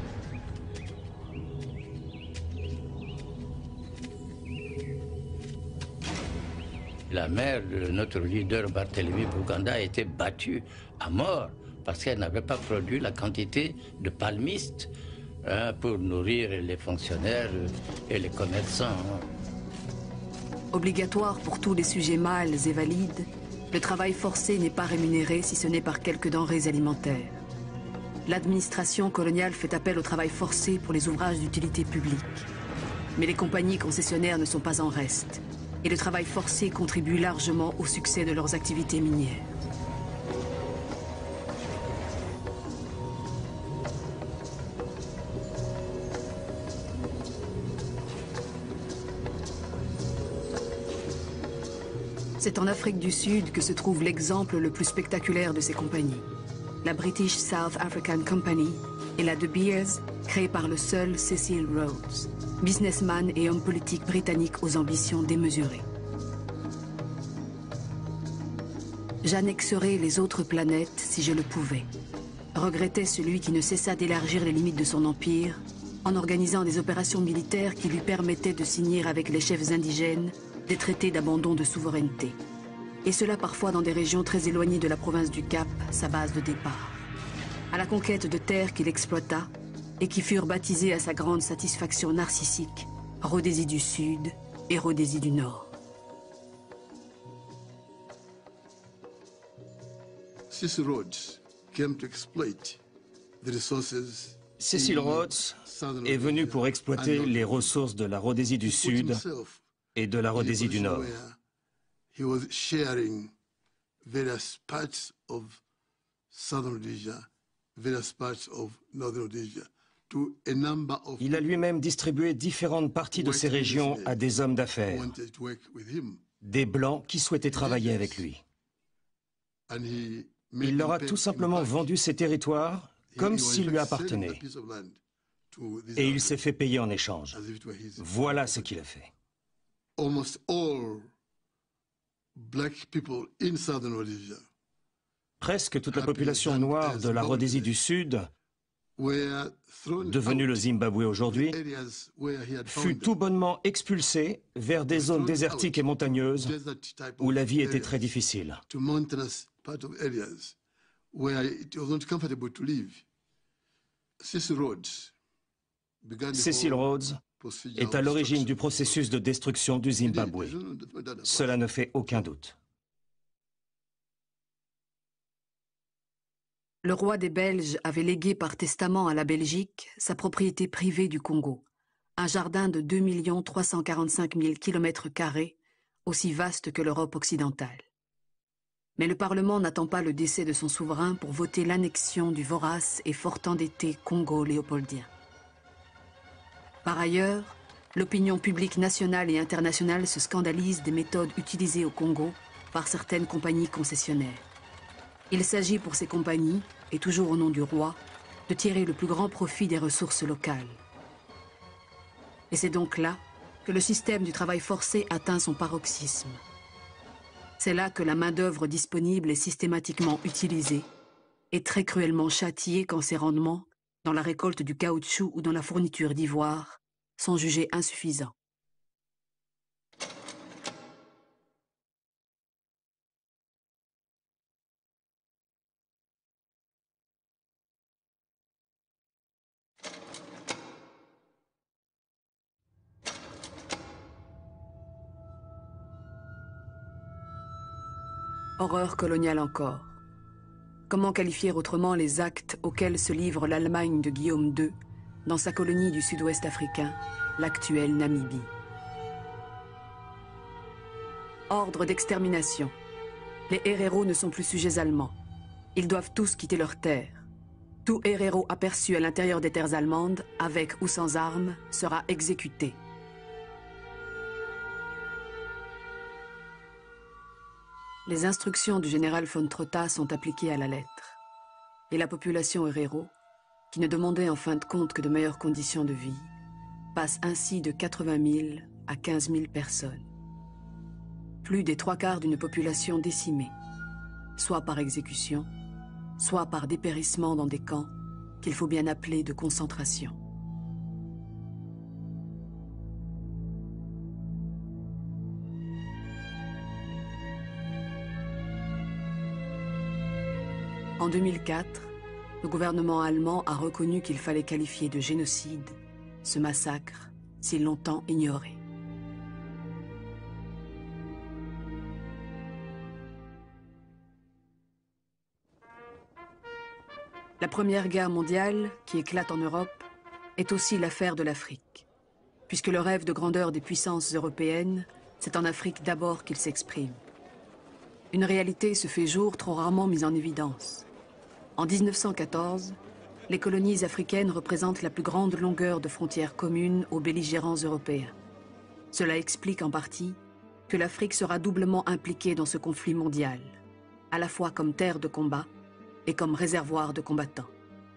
La mère de notre leader Barthélemy Buganda a été battue à mort parce qu'elle n'avait pas produit la quantité de palmistes pour nourrir les fonctionnaires et les commerçants. Obligatoire pour tous les sujets mâles et valides, le travail forcé n'est pas rémunéré si ce n'est par quelques denrées alimentaires. L'administration coloniale fait appel au travail forcé pour les ouvrages d'utilité publique. Mais les compagnies concessionnaires ne sont pas en reste. Et le travail forcé contribue largement au succès de leurs activités minières. C'est en Afrique du Sud que se trouve l'exemple le plus spectaculaire de ces compagnies. La British South African Company et la De Beers, créée par le seul Cecil Rhodes, businessman et homme politique britannique aux ambitions démesurées. J'annexerais les autres planètes si je le pouvais, regrettait celui qui ne cessa d'élargir les limites de son empire en organisant des opérations militaires qui lui permettaient de signer avec les chefs indigènes des traités d'abandon de souveraineté. Et cela parfois dans des régions très éloignées de la province du Cap, sa base de départ. À la conquête de terres qu'il exploita et qui furent baptisées à sa grande satisfaction narcissique Rhodésie du Sud et Rhodésie du Nord. Cecil Rhodes came to exploit the resources Cecil Rhodes est venu pour exploiter les ressources de la Rhodésie du Sud et de la Rhodésie du Nord. Il a lui-même distribué différentes parties de ces régions à des hommes d'affaires, des Blancs qui souhaitaient travailler avec lui. Il leur a tout simplement vendu ces territoires comme s'ils lui appartenaient. Et il s'est fait payer en échange. Voilà ce qu'il a fait. Presque toute la population noire de la Rhodésie du Sud, devenue le Zimbabwe aujourd'hui, fut tout bonnement expulsée vers des zones désertiques et montagneuses où la vie était très difficile. Cecil Rhodes est à l'origine du processus de destruction du Zimbabwe. Cela ne fait aucun doute. Le roi des Belges avait légué par testament à la Belgique sa propriété privée du Congo, un jardin de 2 345 000 km², aussi vaste que l'Europe occidentale. Mais le Parlement n'attend pas le décès de son souverain pour voter l'annexion du vorace et fort endetté Congo léopoldien. Par ailleurs, l'opinion publique nationale et internationale se scandalise des méthodes utilisées au Congo par certaines compagnies concessionnaires. Il s'agit pour ces compagnies, et toujours au nom du roi, de tirer le plus grand profit des ressources locales. Et c'est donc là que le système du travail forcé atteint son paroxysme. C'est là que la main-d'œuvre disponible est systématiquement utilisée et très cruellement châtiée quand ses rendements, dans la récolte du caoutchouc ou dans la fourniture d'ivoire, sont jugés insuffisants. Horreur coloniale encore. Comment qualifier autrement les actes auxquels se livre l'Allemagne de Guillaume II dans sa colonie du sud-ouest africain, l'actuelle Namibie? Ordre d'extermination. Les héréros ne sont plus sujets allemands. Ils doivent tous quitter leurs terres. Tout héréro aperçu à l'intérieur des terres allemandes, avec ou sans armes, sera exécuté. Les instructions du général von Trotta sont appliquées à la lettre. Et la population héréro, qui ne demandait en fin de compte que de meilleures conditions de vie, passe ainsi de 80 000 à 15 000 personnes. Plus des 3/4 d'une population décimée, soit par exécution, soit par dépérissement dans des camps qu'il faut bien appeler de concentration. En 2004, le gouvernement allemand a reconnu qu'il fallait qualifier de génocide ce massacre si longtemps ignoré. La Première Guerre mondiale, qui éclate en Europe, est aussi l'affaire de l'Afrique, puisque le rêve de grandeur des puissances européennes, c'est en Afrique d'abord qu'il s'exprime. Une réalité se fait jour trop rarement mise en évidence. En 1914, les colonies africaines représentent la plus grande longueur de frontières communes aux belligérants européens. Cela explique en partie que l'Afrique sera doublement impliquée dans ce conflit mondial, à la fois comme terre de combat et comme réservoir de combattants.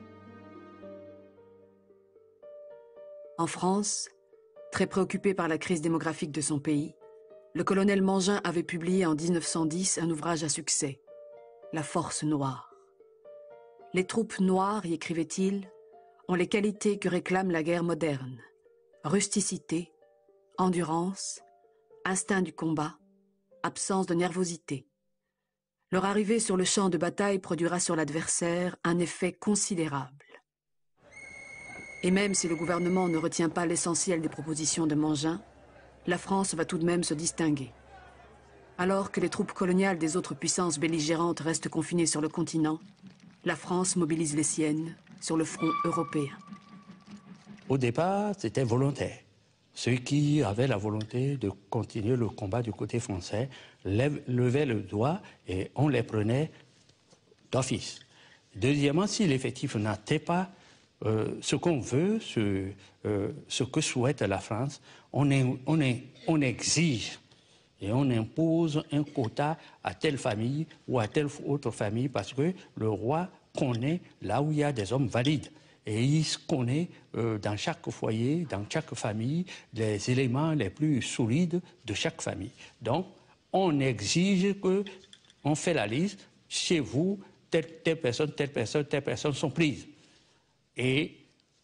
En France, très préoccupé par la crise démographique de son pays, le colonel Mangin avait publié en 1910 un ouvrage à succès, La Force Noire. Les troupes noires, y écrivait-il, ont les qualités que réclame la guerre moderne. Rusticité, endurance, instinct du combat, absence de nervosité. Leur arrivée sur le champ de bataille produira sur l'adversaire un effet considérable. Et même si le gouvernement ne retient pas l'essentiel des propositions de Mangin, la France va tout de même se distinguer. Alors que les troupes coloniales des autres puissances belligérantes restent confinées sur le continent, la France mobilise les siennes sur le front européen. Au départ, c'était volontaire. Ceux qui avaient la volonté de continuer le combat du côté français levaient le doigt et on les prenait d'office. Deuxièmement, si l'effectif n'atteint pas ce qu'on veut, ce que souhaite la France, on exige et on impose un quota à telle famille ou à telle autre famille parce que le roi connaît là où il y a des hommes valides. Et il connaît dans chaque foyer, dans chaque famille, les éléments les plus solides de chaque famille. Donc, on exige qu'on fait la liste, chez vous, telle personne sont prises. Et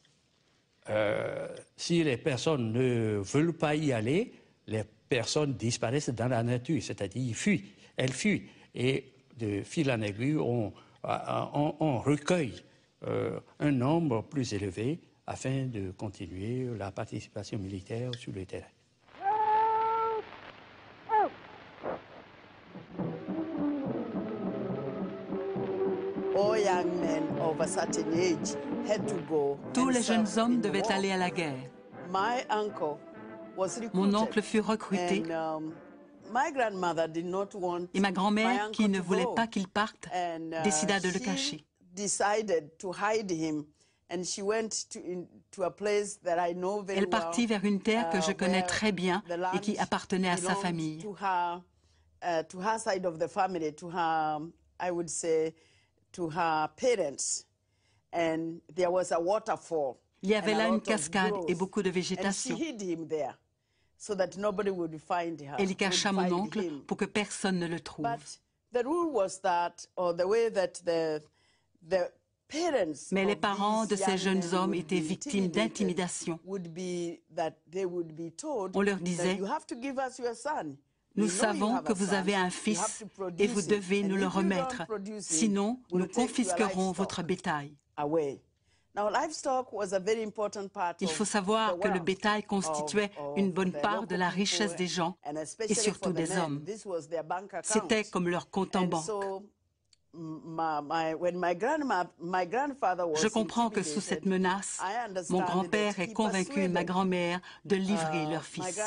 si les personnes ne veulent pas y aller, les personnes disparaissent dans la nature, c'est-à-dire elles fuient. Et de fil en aiguille, on recueille un nombre plus élevé afin de continuer la participation militaire sur le terrain. Tous les jeunes hommes devaient aller à la guerre. Mon oncle fut recruté et ma grand-mère, qui ne voulait pas qu'il parte, décida de le cacher. Elle partit vers une terre que je connais très bien et qui appartenait à sa famille. Il y avait là une cascade et beaucoup de végétation. Elle y cacha mon oncle pour que personne ne le trouve. Mais les parents de ces jeunes hommes étaient victimes d'intimidation. On leur disait: nous savons que vous avez un fils et vous devez nous le remettre, sinon nous confisquerons votre bétail. Il faut savoir que le bétail constituait une bonne part de la richesse des gens et surtout des hommes. C'était comme leur compte en banque. Je comprends que sous cette menace, mon grand-père ait convaincu ma grand-mère de livrer leur fils.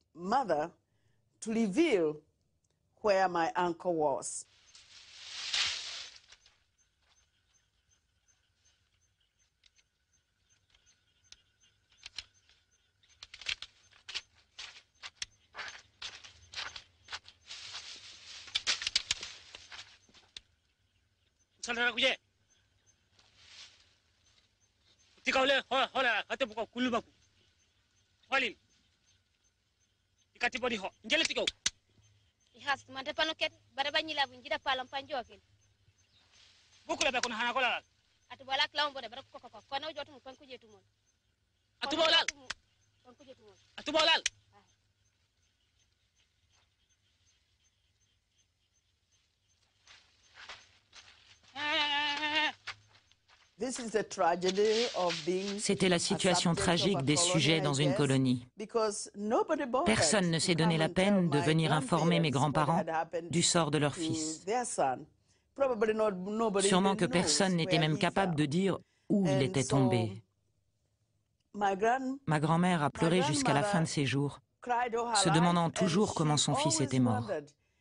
C'était la situation tragique des sujets dans une colonie. Personne ne s'est donné la peine de venir informer mes grands-parents du sort de leur fils. Sûrement que personne n'était même capable de dire où il était tombé. Ma grand-mère a pleuré jusqu'à la fin de ses jours, se demandant toujours comment son fils était mort.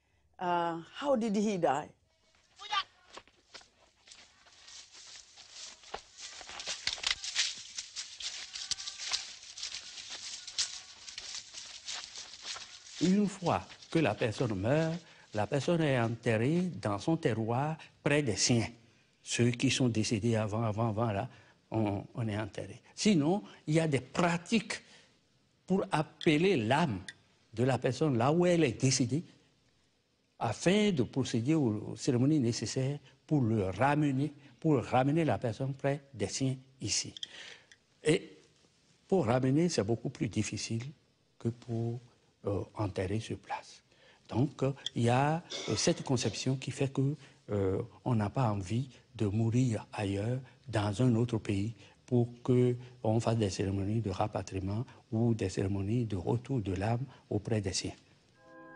Une fois que la personne meurt, la personne est enterrée dans son terroir près des siens. Ceux qui sont décédés avant là, on est enterré. Sinon, il y a des pratiques pour appeler l'âme de la personne là où elle est décédée, afin de procéder aux cérémonies nécessaires pour ramener la personne près des siens ici. Et pour ramener, c'est beaucoup plus difficile que pour enterrer sur place. Donc, il y a cette conception qui fait qu'on n'a pas envie de mourir ailleurs, dans un autre pays, pour qu'on fasse des cérémonies de rapatriement ou des cérémonies de retour de l'âme auprès des siens.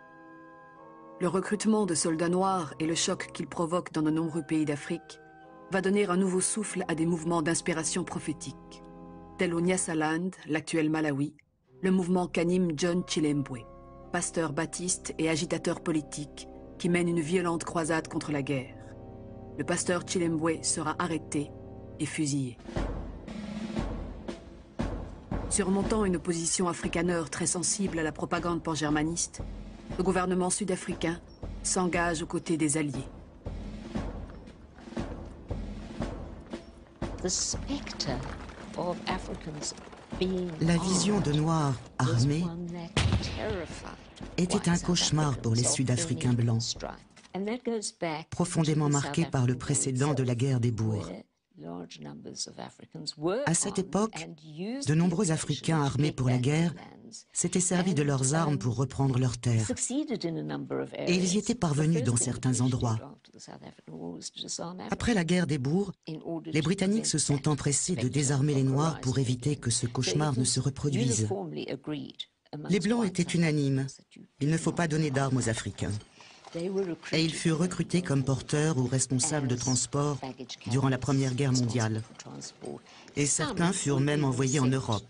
Le recrutement de soldats noirs et le choc qu'il provoque dans de nombreux pays d'Afrique va donner un nouveau souffle à des mouvements d'inspiration prophétique, tels au Nyasaland, l'actuel Malawi, le mouvement qu'anime John Chilembwe, pasteur baptiste et agitateur politique qui mène une violente croisade contre la guerre. Le pasteur Chilembwe sera arrêté et fusillé. Surmontant une opposition afrikaneur très sensible à la propagande pan-germaniste, le gouvernement sud-africain s'engage aux côtés des Alliés. La vision de Noirs armés était un cauchemar pour les Sud-Africains blancs, profondément marqué par le précédent de la guerre des Boers. À cette époque, de nombreux Africains armés pour la guerre s'étaient servis de leurs armes pour reprendre leurs terres. Et ils y étaient parvenus dans certains endroits. Après la guerre des Boers, les Britanniques se sont empressés de désarmer les Noirs pour éviter que ce cauchemar ne se reproduise. Les Blancs étaient unanimes. Il ne faut pas donner d'armes aux Africains. Et ils furent recrutés comme porteurs ou responsables de transport durant la Première Guerre mondiale. Et certains furent même envoyés en Europe.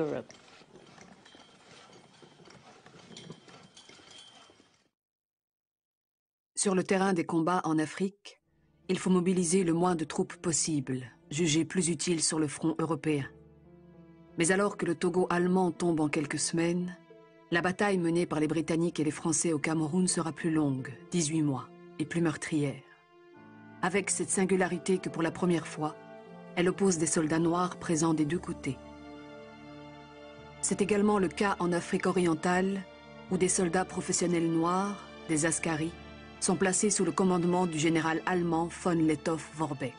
Sur le terrain des combats en Afrique, il faut mobiliser le moins de troupes possible, jugées plus utiles sur le front européen. Mais alors que le Togo allemand tombe en quelques semaines, la bataille menée par les Britanniques et les Français au Cameroun sera plus longue, 18 mois, et plus meurtrière. Avec cette singularité que pour la première fois, elle oppose des soldats noirs présents des deux côtés. C'est également le cas en Afrique orientale, où des soldats professionnels noirs, des askaris, sont placés sous le commandement du général allemand von Lettow-Vorbeck.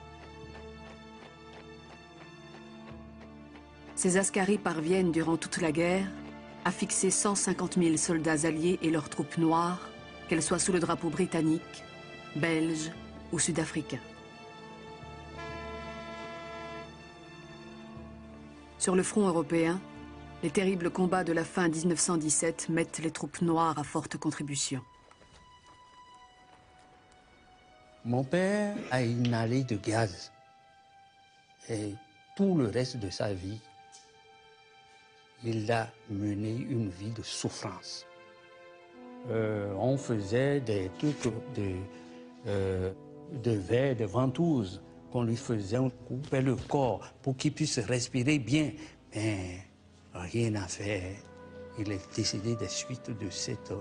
Ces askaris parviennent durant toute la guerre à fixer 150 000 soldats alliés et leurs troupes noires, qu'elles soient sous le drapeau britannique, belge ou sud-africain. Sur le front européen, les terribles combats de la fin 1917 mettent les troupes noires à forte contribution. Mon père a inhalé de gaz et tout le reste de sa vie, il a mené une vie de souffrance. On faisait des trucs de verre, de ventouses qu'on lui faisait, on coupait le corps pour qu'il puisse respirer bien. Mais rien à faire. Il est décédé des suites de cette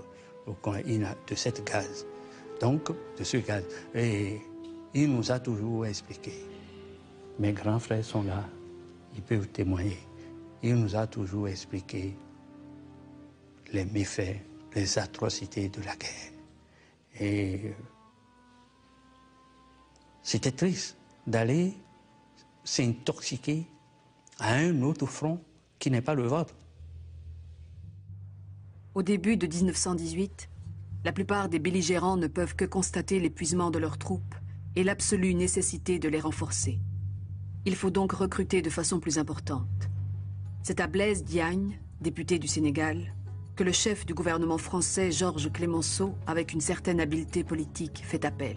gaz. Donc, de ce gaz. Et il nous a toujours expliqué. Mes grands frères sont là, ils peuvent témoigner. Il nous a toujours expliqué les méfaits, les atrocités de la guerre. Et c'était triste d'aller s'intoxiquer à un autre front qui n'est pas le vôtre. Au début de 1918, la plupart des belligérants ne peuvent que constater l'épuisement de leurs troupes et l'absolue nécessité de les renforcer. Il faut donc recruter de façon plus importante. C'est à Blaise Diagne, député du Sénégal, que le chef du gouvernement français, Georges Clemenceau, avec une certaine habileté politique, fait appel.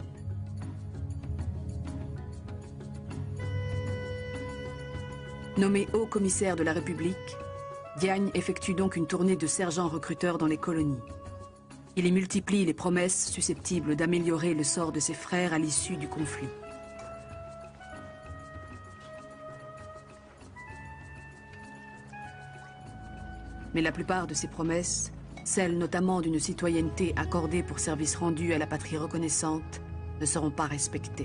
Nommé haut commissaire de la République, Diagne effectue donc une tournée de sergents recruteurs dans les colonies. Il y multiplie les promesses susceptibles d'améliorer le sort de ses frères à l'issue du conflit. Mais la plupart de ces promesses, celles notamment d'une citoyenneté accordée pour service rendu à la patrie reconnaissante, ne seront pas respectées.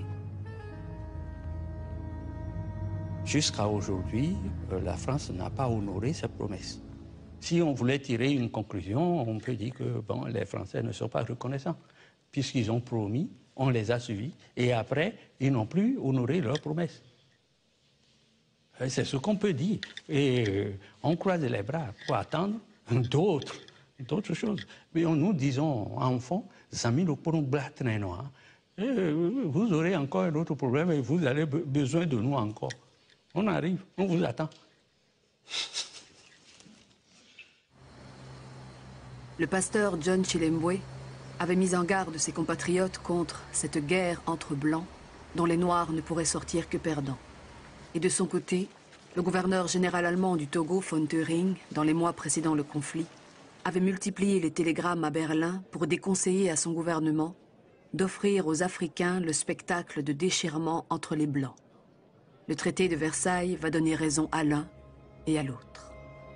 Jusqu'à aujourd'hui, la France n'a pas honoré ses promesses. Si on voulait tirer une conclusion, on peut dire que bon, les Français ne sont pas reconnaissants. Puisqu'ils ont promis, on les a suivis, et après, ils n'ont plus honoré leurs promesses. C'est ce qu'on peut dire. Et on croise les bras pour attendre d'autres choses. Mais nous disons, enfants, vous aurez encore un autre problème et vous avez besoin de nous encore. On arrive, on vous attend. Le pasteur John Chilembwe avait mis en garde ses compatriotes contre cette guerre entre Blancs, dont les Noirs ne pourraient sortir que perdants. Et de son côté, le gouverneur général allemand du Togo, von Thüring, dans les mois précédant le conflit, avait multiplié les télégrammes à Berlin pour déconseiller à son gouvernement d'offrir aux Africains le spectacle de déchirement entre les Blancs. Le traité de Versailles va donner raison à l'un et à l'autre.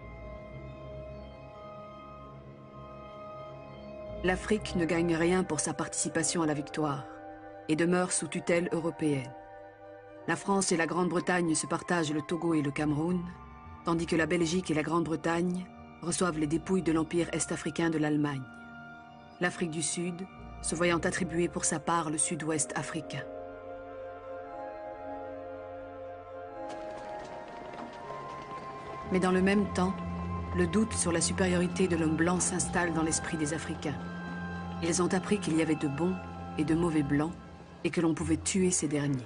L'Afrique ne gagne rien pour sa participation à la victoire et demeure sous tutelle européenne. La France et la Grande-Bretagne se partagent le Togo et le Cameroun, tandis que la Belgique et la Grande-Bretagne reçoivent les dépouilles de l'Empire est-africain de l'Allemagne. L'Afrique du Sud se voyant attribuer pour sa part le sud-ouest africain. Mais dans le même temps, le doute sur la supériorité de l'homme blanc s'installe dans l'esprit des Africains. Ils ont appris qu'il y avait de bons et de mauvais blancs et que l'on pouvait tuer ces derniers.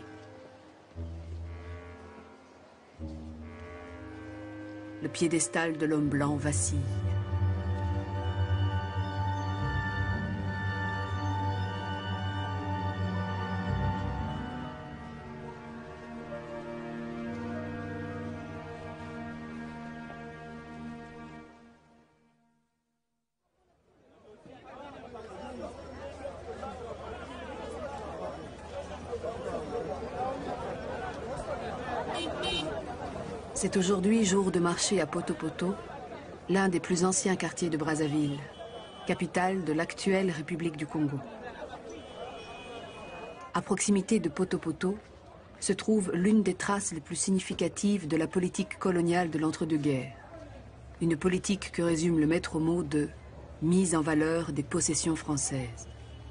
Le piédestal de l'homme blanc vacille. C'est aujourd'hui jour de marché à Poto-Poto, l'un des plus anciens quartiers de Brazzaville, capitale de l'actuelle République du Congo. À proximité de Poto-Poto se trouve l'une des traces les plus significatives de la politique coloniale de l'entre-deux-guerres. Une politique que résume le maître mot de « mise en valeur des possessions françaises ».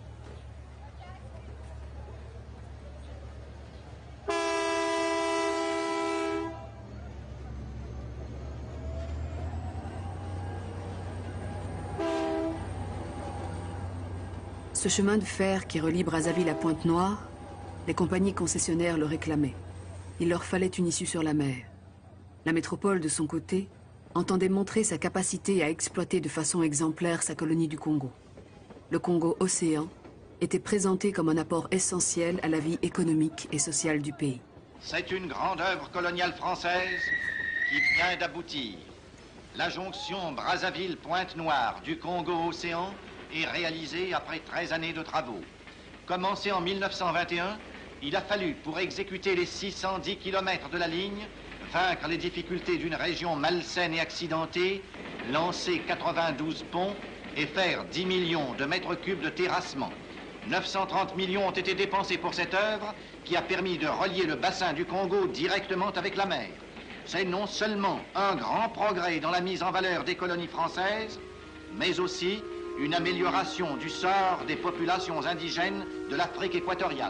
Ce chemin de fer qui relie Brazzaville à Pointe-Noire, les compagnies concessionnaires le réclamaient. Il leur fallait une issue sur la mer. La métropole, de son côté, entendait montrer sa capacité à exploiter de façon exemplaire sa colonie du Congo. Le Congo-Océan était présenté comme un apport essentiel à la vie économique et sociale du pays. C'est une grande œuvre coloniale française qui vient d'aboutir. La jonction Brazzaville-Pointe-Noire du Congo-Océan est réalisé après 13 années de travaux. Commencé en 1921, il a fallu, pour exécuter les 610 km de la ligne, vaincre les difficultés d'une région malsaine et accidentée, lancer 92 ponts et faire 10 millions de mètres cubes de terrassement. 930 millions ont été dépensés pour cette œuvre qui a permis de relier le bassin du Congo directement avec la mer. C'est non seulement un grand progrès dans la mise en valeur des colonies françaises, mais aussi une amélioration du sort des populations indigènes de l'Afrique équatoriale.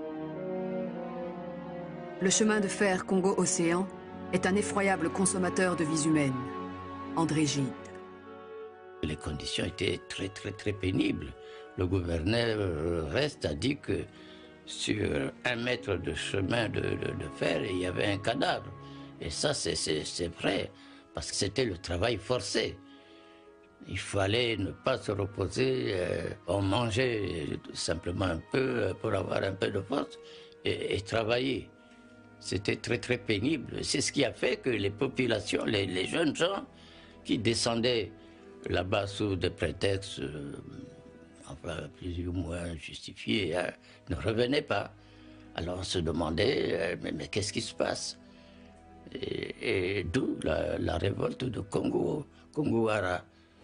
Le chemin de fer Congo-Océan est un effroyable consommateur de vies humaines. André Gide. Les conditions étaient très pénibles. Le gouverneur Reste a dit que sur 1 mètre de chemin de fer, il y avait un cadavre. Et ça, c'est vrai, parce que c'était le travail forcé. Il fallait ne pas se reposer, on mangeait simplement un peu pour avoir un peu de force et travailler. C'était très pénible. C'est ce qui a fait que les populations, les jeunes gens qui descendaient là-bas sous des prétextes enfin, plus ou moins justifiés, ne revenaient pas. Alors on se demandait, mais qu'est-ce qui se passe? Et d'où la révolte de Congo-Ara.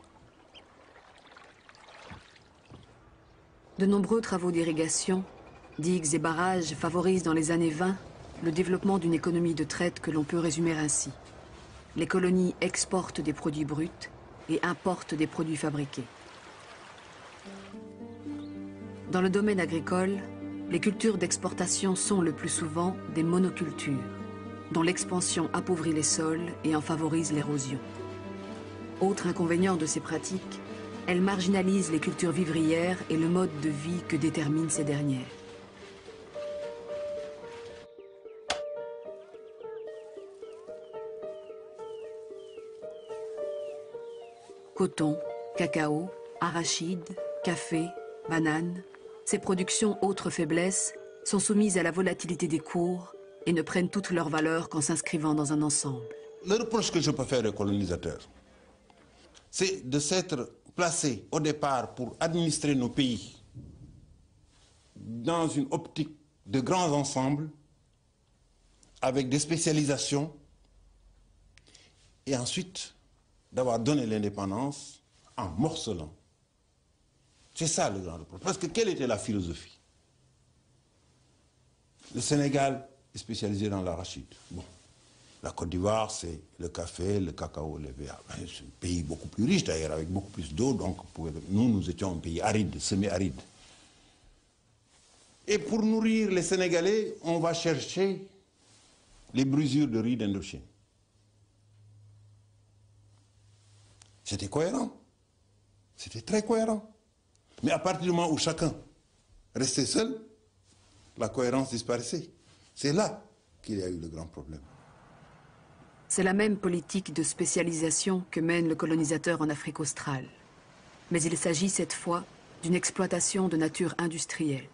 De nombreux travaux d'irrigation, digues et barrages favorisent dans les années 20 le développement d'une économie de traite que l'on peut résumer ainsi. Les colonies exportent des produits bruts et importent des produits fabriqués. Dans le domaine agricole, les cultures d'exportation sont le plus souvent des monocultures, dont l'expansion appauvrit les sols et en favorise l'érosion. Autre inconvénient de ces pratiques, elles marginalisent les cultures vivrières et le mode de vie que déterminent ces dernières. Coton, cacao, arachides, café, bananes, ces productions autres faiblesses sont soumises à la volatilité des cours et ne prennent toute leur valeur qu'en s'inscrivant dans un ensemble. Le reproche que je peux faire aux colonisateurs, c'est de s'être placés au départ pour administrer nos pays dans une optique de grands ensembles, avec des spécialisations, et ensuite d'avoir donné l'indépendance en morcelant. C'est ça le grand reproche. Parce que quelle était la philosophie? Le Sénégal est spécialisé dans l'arachide. Bon. La Côte d'Ivoire, c'est le café, le cacao, le verre. C'est un pays beaucoup plus riche d'ailleurs, avec beaucoup plus d'eau. Donc nous étions un pays aride, semi-aride. Et pour nourrir les Sénégalais, on va chercher les brisures de riz d'Indochine. C'était cohérent. C'était très cohérent. Mais à partir du moment où chacun restait seul, la cohérence disparaissait. C'est là qu'il y a eu le grand problème. C'est la même politique de spécialisation que mène le colonisateur en Afrique australe. Mais il s'agit cette fois d'une exploitation de nature industrielle.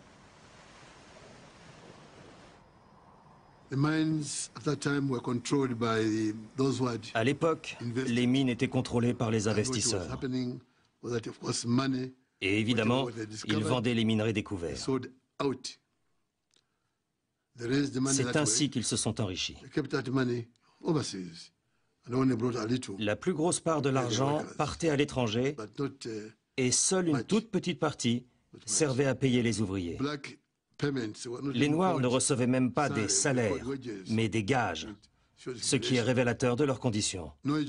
À l'époque, les mines étaient contrôlées par les investisseurs. Et évidemment, ils vendaient les minerais découverts. C'est ainsi qu'ils se sont enrichis. La plus grosse part de l'argent partait à l'étranger et seule une toute petite partie servait à payer les ouvriers. Les Noirs ne recevaient même pas des salaires, mais des gages, ce qui est révélateur de leurs conditions.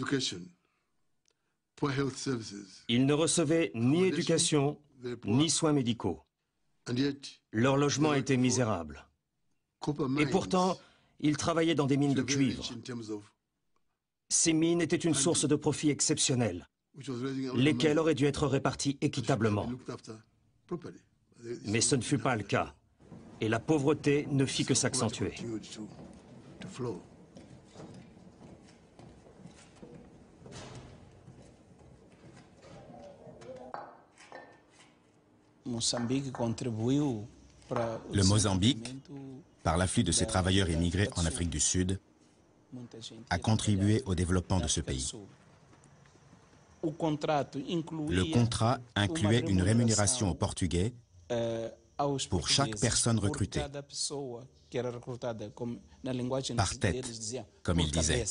Ils ne recevaient ni éducation, ni soins médicaux. Leur logement était misérable. Et pourtant, ils travaillaient dans des mines de cuivre. Ces mines étaient une source de profit exceptionnelle, lesquels auraient dû être répartis équitablement. Mais ce ne fut pas le cas, et la pauvreté ne fit que s'accentuer. Le Mozambique, par l'afflux de ses travailleurs émigrés en Afrique du Sud, a contribué au développement de ce pays. Le contrat incluait une rémunération aux Portugais pour chaque personne recrutée, par tête, comme il disait.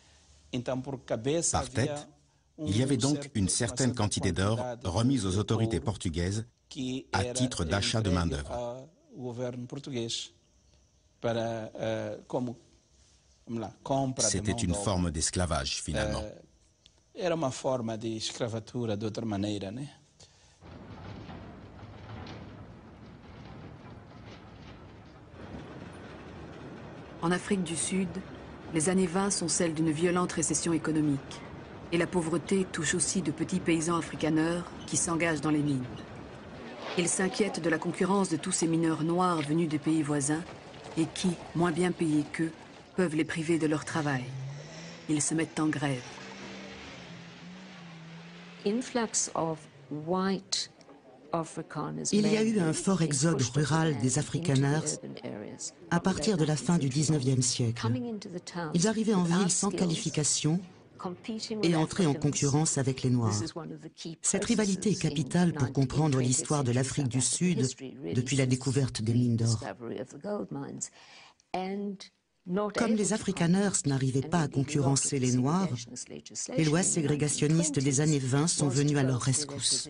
Par tête, il y avait donc une certaine quantité d'or remise aux autorités portugaises à titre d'achat de main-d'œuvre. C'était une forme d'esclavage, finalement. En Afrique du Sud, les années 20 sont celles d'une violente récession économique. Et la pauvreté touche aussi de petits paysans afrikaners qui s'engagent dans les mines. Ils s'inquiètent de la concurrence de tous ces mineurs noirs venus des pays voisins et qui, moins bien payés qu'eux, peuvent les priver de leur travail. Ils se mettent en grève. Il y a eu un fort exode rural des Afrikaners à partir de la fin du XIXe siècle. Ils arrivaient en ville sans qualification et entraient en concurrence avec les Noirs. Cette rivalité est capitale pour comprendre l'histoire de l'Afrique du Sud depuis la découverte des mines d'or. Comme les Afrikaners n'arrivaient pas à concurrencer les Noirs, les lois ségrégationnistes des années 20 sont venues à leur rescousse.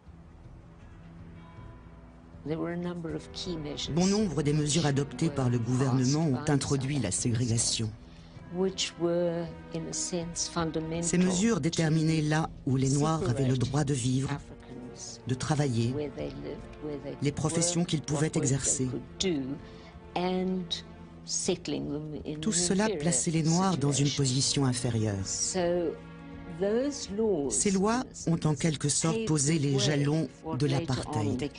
Bon nombre des mesures adoptées par le gouvernement ont introduit la ségrégation. Ces mesures déterminaient là où les Noirs avaient le droit de vivre, de travailler, les professions qu'ils pouvaient exercer. Tout cela plaçait les Noirs dans une position inférieure. Ces lois ont en quelque sorte posé les jalons de l'apartheid.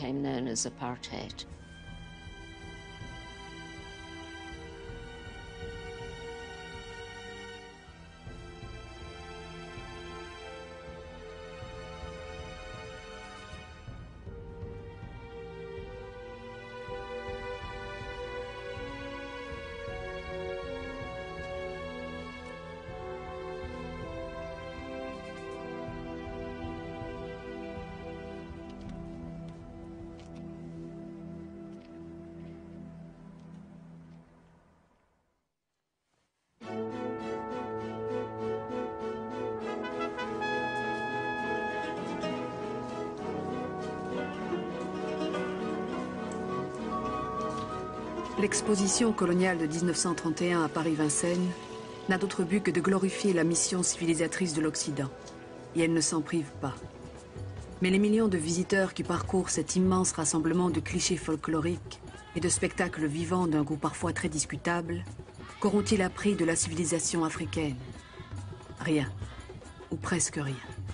L'exposition coloniale de 1931 à Paris-Vincennes n'a d'autre but que de glorifier la mission civilisatrice de l'Occident. Et elle ne s'en prive pas. Mais les millions de visiteurs qui parcourent cet immense rassemblement de clichés folkloriques et de spectacles vivants d'un goût parfois très discutable, qu'auront-ils appris de la civilisation africaine? Rien, ou presque rien.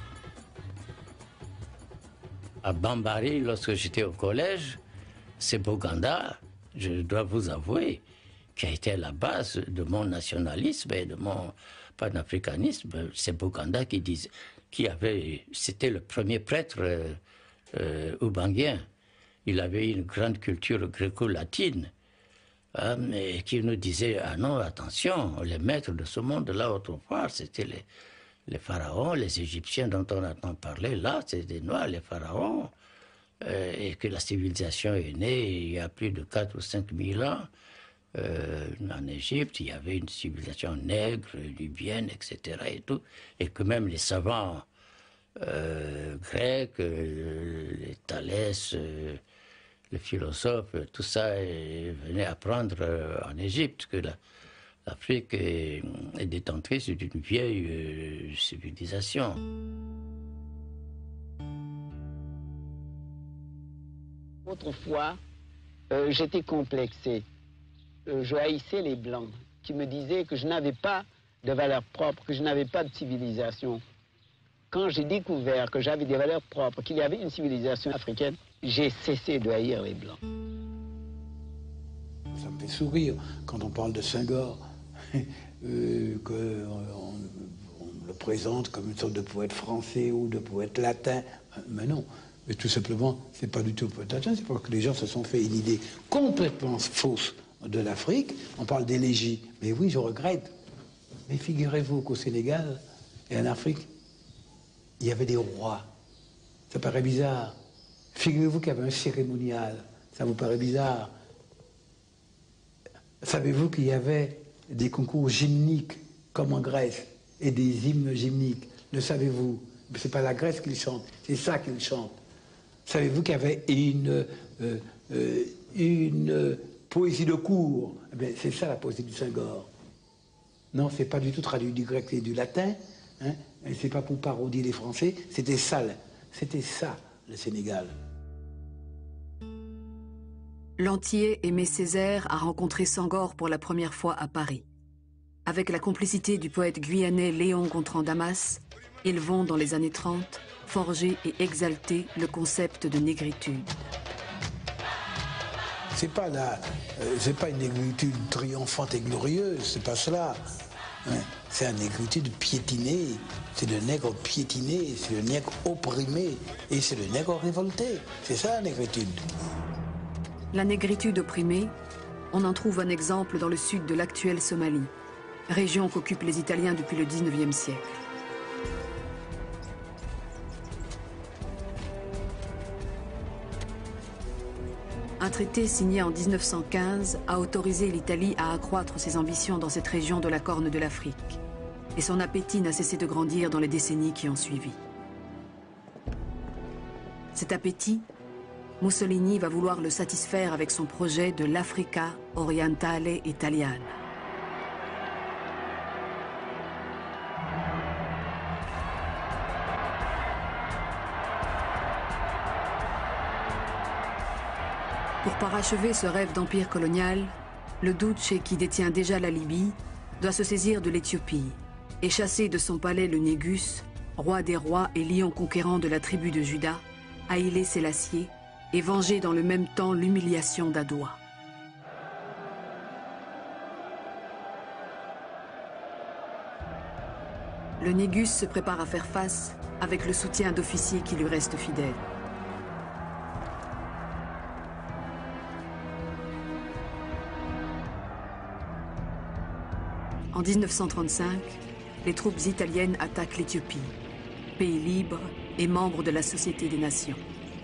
À Bambari, lorsque j'étais au collège, c'est Boganda, je dois vous avouer, qui a été à la base de mon nationalisme et de mon panafricanisme. C'est Boganda qui disait, c'était le premier prêtre oubanguien. Il avait une grande culture gréco-latine, hein, mais qui nous disait, ah non, attention, les maîtres de ce monde-là autrefois, c'était les pharaons, les Égyptiens dont on entend parler, là, c'est des Noirs, les pharaons, et que la civilisation est née il y a plus de 4 ou 5 000 ans. En Égypte, il y avait une civilisation nègre, libyenne, etc. et tout, et que même les savants grecs, les Thalès, les philosophes, tout ça venait apprendre en Égypte que l'Afrique est détentrice d'une vieille civilisation. Autrefois, j'étais complexé. Je haïssais les Blancs, qui me disaient que je n'avais pas de valeurs propres, que je n'avais pas de civilisation. Quand j'ai découvert que j'avais des valeurs propres, qu'il y avait une civilisation africaine, j'ai cessé de haïr les Blancs. Ça me fait sourire quand on parle de Senghor, qu'on le présente comme une sorte de poète français ou de poète latin. Mais non, mais tout simplement, c'est pas du tout poète latin, c'est parce que les gens se sont fait une idée complètement fausse de l'Afrique. On parle d'élégie. Mais oui, je regrette. Mais figurez-vous qu'au Sénégal et en Afrique, il y avait des rois. Ça paraît bizarre. Figurez-vous qu'il y avait un cérémonial. Ça vous paraît bizarre. Savez-vous qu'il y avait des concours gymniques, comme en Grèce, et des hymnes gymniques? Le savez-vous? C'est pas la Grèce qu'ils chantent, c'est ça qu'ils chantent. Savez-vous qu'il y avait une poésie de cour? Eh c'est ça la poésie du Senghor. Non, c'est pas du tout traduit du grec et du latin. Hein? C'est pas pour parodier les Français. C'était ça le Sénégal. Lantier Aimé Césaire a rencontré Senghor pour la première fois à Paris. Avec la complicité du poète guyanais Léon Gontran Damas, ils vont, dans les années 30, forger et exalter le concept de négritude. C'est pas une négritude triomphante et glorieuse, c'est pas cela. Hein? C'est une négritude piétinée, c'est le nègre piétiné, c'est le nègre opprimé et c'est le nègre révolté. C'est ça la négritude. La négritude opprimée, on en trouve un exemple dans le sud de l'actuelle Somalie, région qu'occupent les Italiens depuis le XIXe siècle. Un traité signé en 1915 a autorisé l'Italie à accroître ses ambitions dans cette région de la Corne de l'Afrique. Et son appétit n'a cessé de grandir dans les décennies qui ont suivi. Cet appétit, Mussolini va vouloir le satisfaire avec son projet de l'Africa Orientale Italiana. Pour parachever ce rêve d'empire colonial, le Duce, qui détient déjà la Libye, doit se saisir de l'Éthiopie et chasser de son palais le Négus, roi des rois et lion conquérant de la tribu de Juda, Haïlé Sélassié, et venger dans le même temps l'humiliation d'Adoua. Le Négus se prépare à faire face avec le soutien d'officiers qui lui restent fidèles. En 1935, les troupes italiennes attaquent l'Éthiopie, pays libre et membre de la Société des Nations.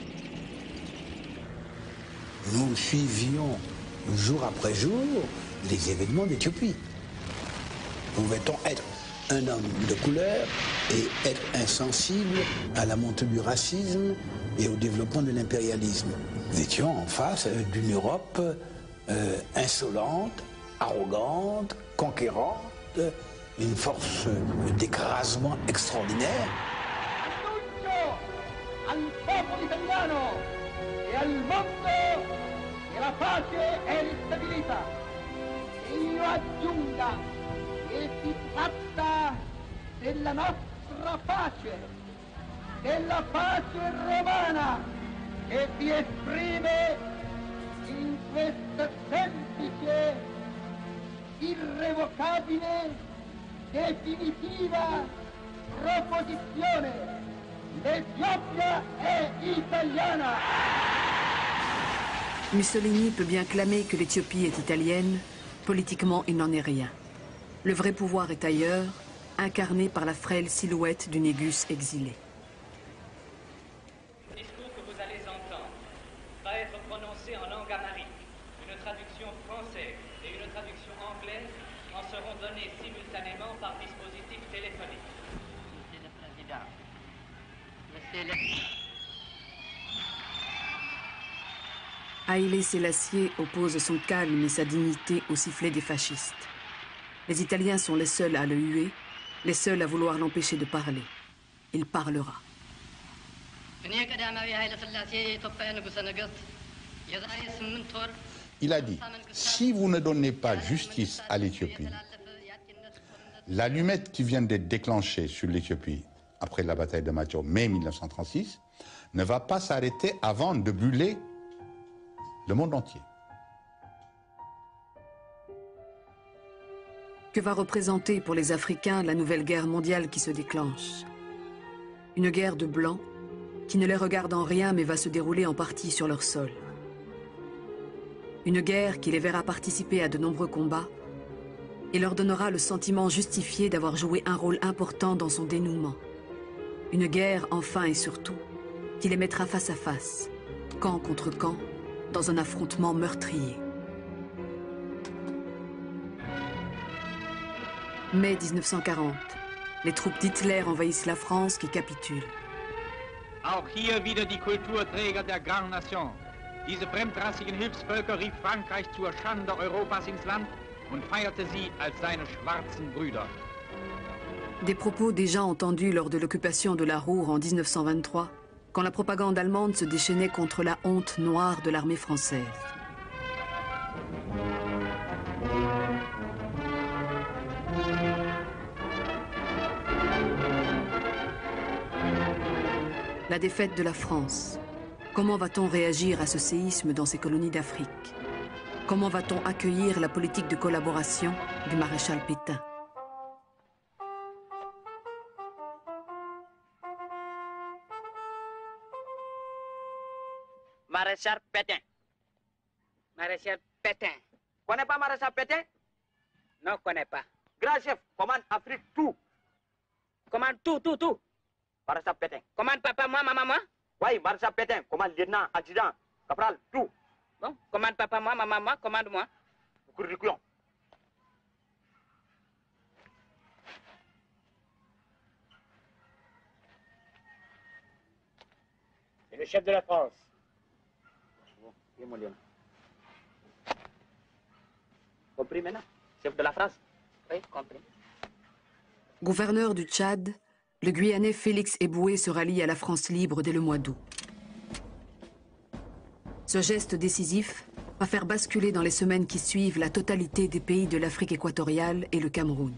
Nous suivions jour après jour les événements d'Éthiopie. Pouvait-on être un homme de couleur et être insensible à la montée du racisme et au développement de l'impérialisme? Nous étions en face d'une Europe insolente, arrogante, conquérante, une force d'écrasement extraordinaire. Al popolo italiano e al mondo che la pace è ristabilita. E io aggiunga che si tratta della nostra pace, della pace romana, che si esprime in questa semplice, irrevocabile, definitiva proposizione. L'Éthiopie est italiana. Mussolini peut bien clamer que l'Éthiopie est italienne, politiquement il n'en est rien. Le vrai pouvoir est ailleurs, incarné par la frêle silhouette du Négus exilé. Le discours que vous allez entendre va être prononcé en langue amharique. Une traduction française et une traduction anglaise en seront données simultanément par dispositif téléphonique. Monsieur le Président, Haïlé Sélassié oppose son calme et sa dignité au sifflet des fascistes. Les Italiens sont les seuls à le huer, les seuls à vouloir l'empêcher de parler. Il parlera. Il a dit, si vous ne donnez pas justice à l'Éthiopie, l'allumette qui vient d'être déclenchée sur l'Éthiopie après la bataille de Macho, mai 1936, ne va pas s'arrêter avant de brûler le monde entier. Que va représenter pour les Africains la nouvelle guerre mondiale qui se déclenche? Une guerre de blancs qui ne les regarde en rien mais va se dérouler en partie sur leur sol. Une guerre qui les verra participer à de nombreux combats et leur donnera le sentiment justifié d'avoir joué un rôle important dans son dénouement. Une guerre, enfin et surtout, qui les mettra face à face, camp contre camp, dans un affrontement meurtrier. Mai 1940, les troupes d'Hitler envahissent la France qui capitule. Auch hier wieder die Kulturträger der Grande Nation. Diese fremdrassigen Hilfsvölker rief Frankreich zur Schande Europas ins Land und feierte sie als seine schwarzen Brüder. Des propos déjà entendus lors de l'occupation de la Ruhr en 1923, quand la propagande allemande se déchaînait contre la honte noire de l'armée française. La défaite de la France. Comment va-t-on réagir à ce séisme dans ces colonies d'Afrique? Comment va-t-on accueillir la politique de collaboration du maréchal Pétain? Maréchal Pétain. Maréchal Pétain. Connais pas Maréchal Pétain? Non, connais pas. Grand chef, commande Afrique tout. Commande tout. Maréchal Pétain. Commande papa, moi, maman. Oui, Maréchal Pétain. Commande lieutenant, adjudant, capral, tout. Bon, commande papa, moi, maman, commande moi. Coucou. C'est le chef de la France. Compris maintenant? Chef de la France? Oui, compris. Gouverneur du Tchad, le Guyanais Félix Éboué se rallie à la France libre dès le mois d'août. Ce geste décisif va faire basculer dans les semaines qui suivent la totalité des pays de l'Afrique équatoriale et le Cameroun.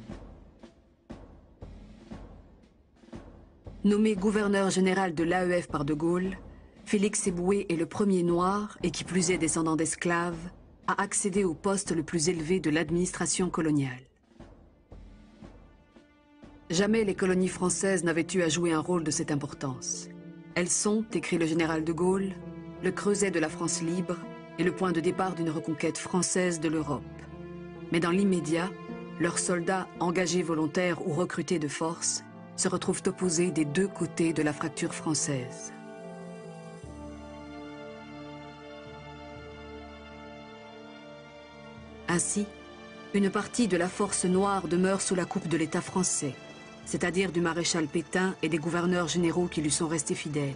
Nommé gouverneur général de l'AEF par De Gaulle, Félix Éboué est le premier noir, et qui plus est descendant d'esclaves, à accéder au poste le plus élevé de l'administration coloniale. Jamais les colonies françaises n'avaient eu à jouer un rôle de cette importance. Elles sont, écrit le général de Gaulle, le creuset de la France libre et le point de départ d'une reconquête française de l'Europe. Mais dans l'immédiat, leurs soldats, engagés volontaires ou recrutés de force, se retrouvent opposés des deux côtés de la fracture française. Ainsi, une partie de la force noire demeure sous la coupe de l'État français, c'est-à-dire du maréchal Pétain et des gouverneurs généraux qui lui sont restés fidèles.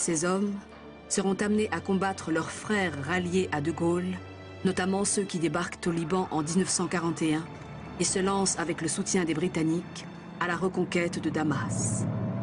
ces hommes seront amenés à combattre leurs frères ralliés à De Gaulle, notamment ceux qui débarquent au Liban en 1941 et se lancent avec le soutien des Britanniques à la reconquête de Damas.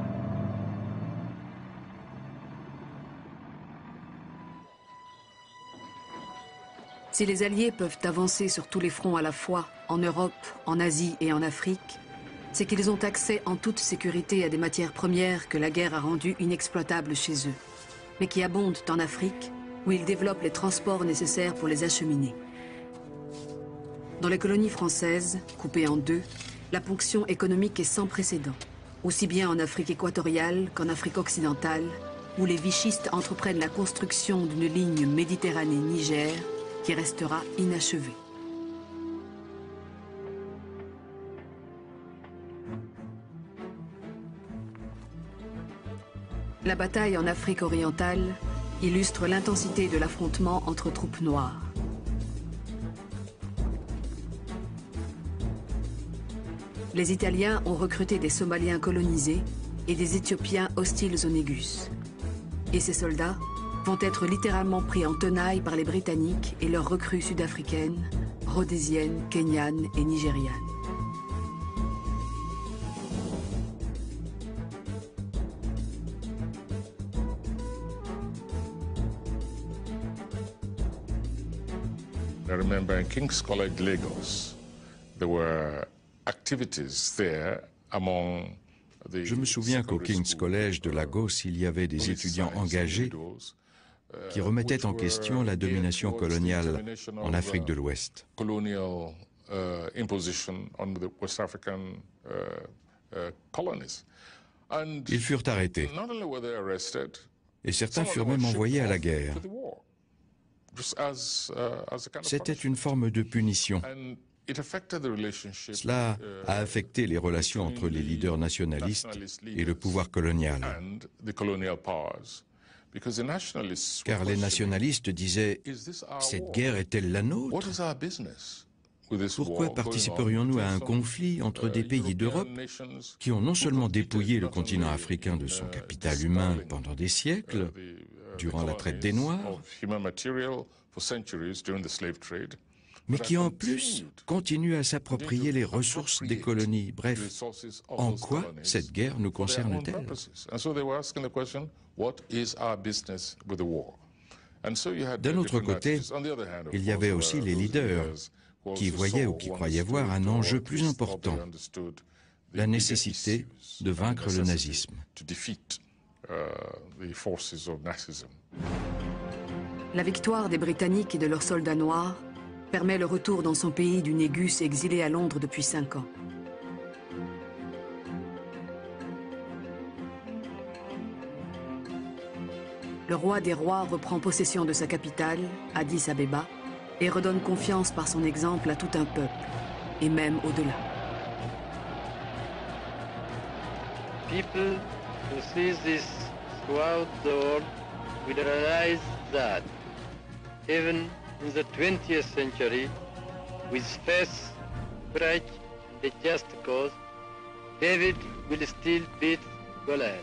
Si les Alliés peuvent avancer sur tous les fronts à la fois, en Europe, en Asie et en Afrique, c'est qu'ils ont accès en toute sécurité à des matières premières que la guerre a rendues inexploitables chez eux, mais qui abondent en Afrique, où ils développent les transports nécessaires pour les acheminer. Dans les colonies françaises, coupées en deux, la ponction économique est sans précédent, aussi bien en Afrique équatoriale qu'en Afrique occidentale, où les vichistes entreprennent la construction d'une ligne Méditerranée-Niger qui restera inachevée. La bataille en Afrique orientale illustre l'intensité de l'affrontement entre troupes noires. Les Italiens ont recruté des Somaliens colonisés et des Éthiopiens hostiles au Négus. Et ces soldats vont être littéralement pris en tenaille par les Britanniques et leurs recrues sud-africaines, rhodésiennes, kenyanes et nigérianes. I remember in King's College, Lagos, there were activities there among the... Je me souviens qu'au King's College de Lagos, il y avait des étudiants engagés qui remettaient en question la domination coloniale en Afrique de l'Ouest. Ils furent arrêtés et certains furent même envoyés à la guerre. C'était une forme de punition. Cela a affecté les relations entre les leaders nationalistes et le pouvoir colonial. Car les nationalistes disaient « Cette guerre est-elle la nôtre ? Pourquoi participerions-nous à un conflit entre des pays d'Europe qui ont non seulement dépouillé le continent africain de son capital humain pendant des siècles, durant la traite des Noirs, mais qui en plus continuent à s'approprier les ressources des colonies. Bref, en quoi cette guerre nous concerne-t-elle ? D'un autre côté, il y avait aussi les leaders qui voyaient ou qui croyaient voir un enjeu plus important, la nécessité de vaincre le nazisme. La victoire des Britanniques et de leurs soldats noirs permet le retour dans son pays du Négus exilé à Londres depuis 5 ans. Le roi des rois reprend possession de sa capitale, Addis Abeba, et redonne confiance par son exemple à tout un peuple, et même au-delà. People who see this throughout the world will realize that even in the 20th century, with faith, courage, and a just cause, David will still beat Goliath.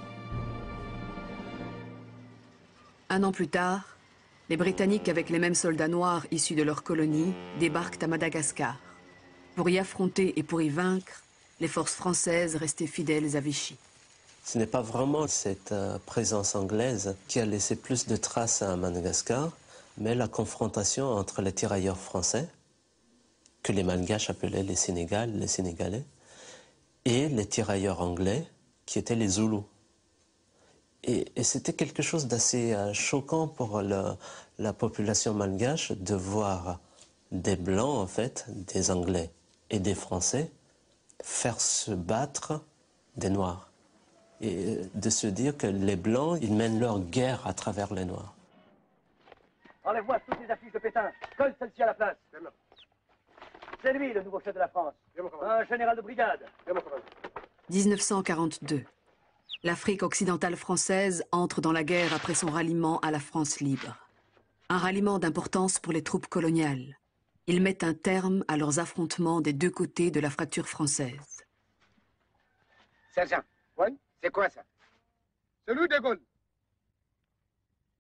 Un an plus tard, les Britanniques, avec les mêmes soldats noirs issus de leur colonie, débarquent à Madagascar. Pour y affronter et pour y vaincre, les forces françaises restaient fidèles à Vichy. Ce n'est pas vraiment cette présence anglaise qui a laissé plus de traces à Madagascar, mais la confrontation entre les tirailleurs français, que les Malgaches appelaient les Sénégalais, et les tirailleurs anglais, qui étaient les Zoulous. Et c'était quelque chose d'assez choquant pour la population malgache de voir des Blancs, en fait, des Anglais et des Français, faire se battre des Noirs. Et de se dire que les Blancs, ils mènent leur guerre à travers les Noirs. Enlève-moi toutes les affiches de Pétain. Colle celle-ci à la place. C'est lui, le nouveau chef de la France. Un général de brigade. 1942. L'Afrique occidentale française entre dans la guerre après son ralliement à la France libre. Un ralliement d'importance pour les troupes coloniales. Ils mettent un terme à leurs affrontements des deux côtés de la fracture française. Sergent, oui, c'est quoi ça? C'est lui, De Gaulle.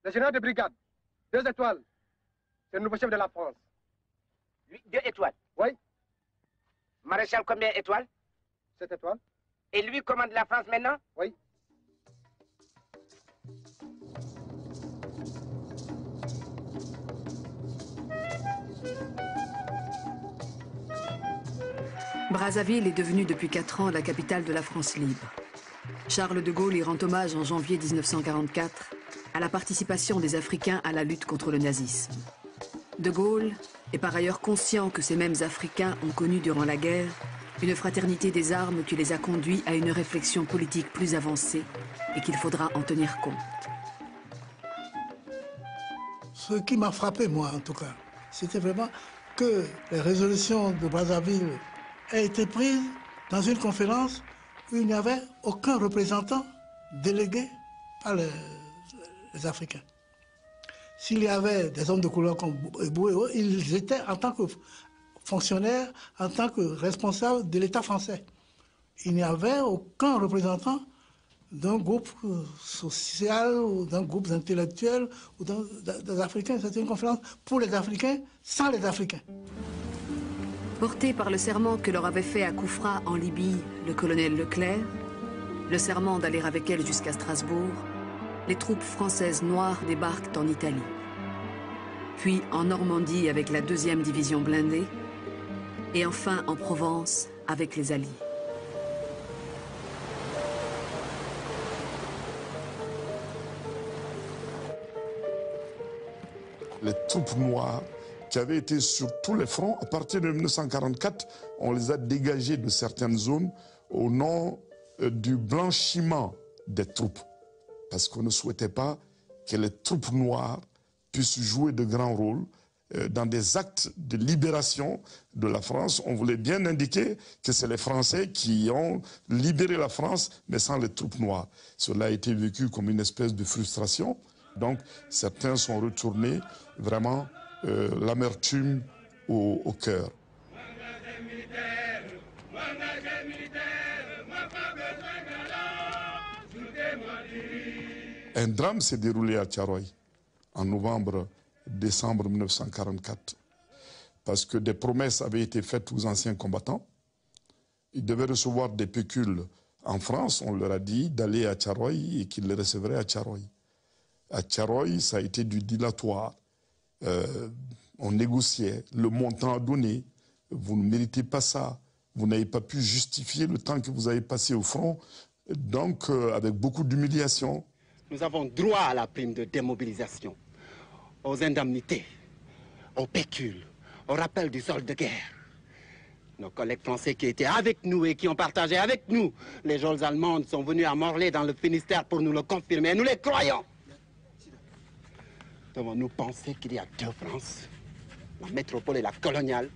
Le général de brigade, 2 étoiles. C'est le nouveau chef de la France. 2 étoiles? Oui. Maréchal, combien d'étoiles? 7 étoiles. Et lui commande la France maintenant? Oui. Brazzaville est devenue depuis 4 ans la capitale de la France libre. Charles de Gaulle y rend hommage en janvier 1944 à la participation des Africains à la lutte contre le nazisme. De Gaulle est par ailleurs conscient que ces mêmes Africains ont connu durant la guerre une fraternité des armes qui les a conduits à une réflexion politique plus avancée et qu'il faudra en tenir compte. Ce qui m'a frappé, moi en tout cas, c'était vraiment que les résolutions de Brazzaville aient été prises dans une conférence où il n'y avait aucun représentant délégué par les Africains. S'il y avait des hommes de couleur comme Bouéo, ils étaient en tant que fonctionnaires, en tant que responsables de l'État français. Il n'y avait aucun représentant d'un groupe social ou d'un groupe intellectuel ou des Africains. C'était une conférence pour les Africains, sans les Africains. Porté par le serment que leur avait fait à Koufra en Libye le colonel Leclerc, le serment d'aller avec elle jusqu'à Strasbourg, les troupes françaises noires débarquent en Italie. Puis en Normandie avec la 2e division blindée, et enfin en Provence avec les Alliés. Les troupes noires qui avaient été sur tous les fronts, à partir de 1944, on les a dégagées de certaines zones au nom du blanchiment des troupes. Parce qu'on ne souhaitait pas que les troupes noires puissent jouer de grands rôles dans des actes de libération de la France. On voulait bien indiquer que c'est les Français qui ont libéré la France, mais sans les troupes noires. Cela a été vécu comme une espèce de frustration. Donc, certains sont retournés vraiment l'amertume au cœur. Un drame s'est déroulé à Thiaroye en novembre-décembre 1944 parce que des promesses avaient été faites aux anciens combattants. Ils devaient recevoir des pécules en France. On leur a dit d'aller à Thiaroye et qu'ils les recevraient à Thiaroye. À Thiaroye, ça a été du dilatoire. On négociait, le montant donné. Vous ne méritez pas ça. Vous n'avez pas pu justifier le temps que vous avez passé au front. Donc, avec beaucoup d'humiliation. Nous avons droit à la prime de démobilisation, aux indemnités, aux pécules, au rappel du solde de guerre. Nos collègues français qui étaient avec nous et qui ont partagé avec nous les geôles allemandes sont venus à Morlaix dans le Finistère pour nous le confirmer. Et nous les croyons. Devons-nous penser qu'il y a 2 France, la métropole et la coloniale?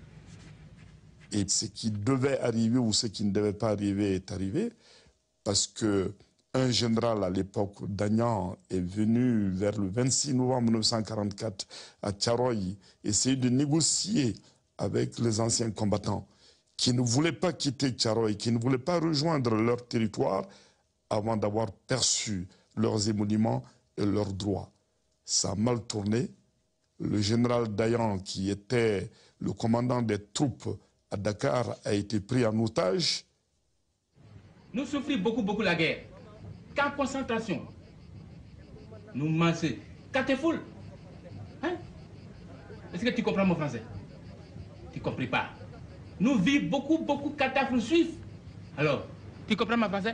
Et ce qui devait arriver ou ce qui ne devait pas arriver est arrivé, parce que un général à l'époque, Dagnan, est venu vers le 26 novembre 1944 à Thiaroye essayer de négocier avec les anciens combattants qui ne voulaient pas quitter Thiaroye, qui ne voulaient pas rejoindre leur territoire avant d'avoir perçu leurs émoluments et leurs droits. Ça a mal tourné. Le général Dayan, qui était le commandant des troupes à Dakar, a été pris en otage. Nous souffrons beaucoup la guerre. Camp concentration. Nous mangeons. Catéfoule. Hein? Est-ce que tu comprends mon français? Tu ne comprends pas. Nous vivons beaucoup catastrophes suisses. Alors, tu comprends mon français?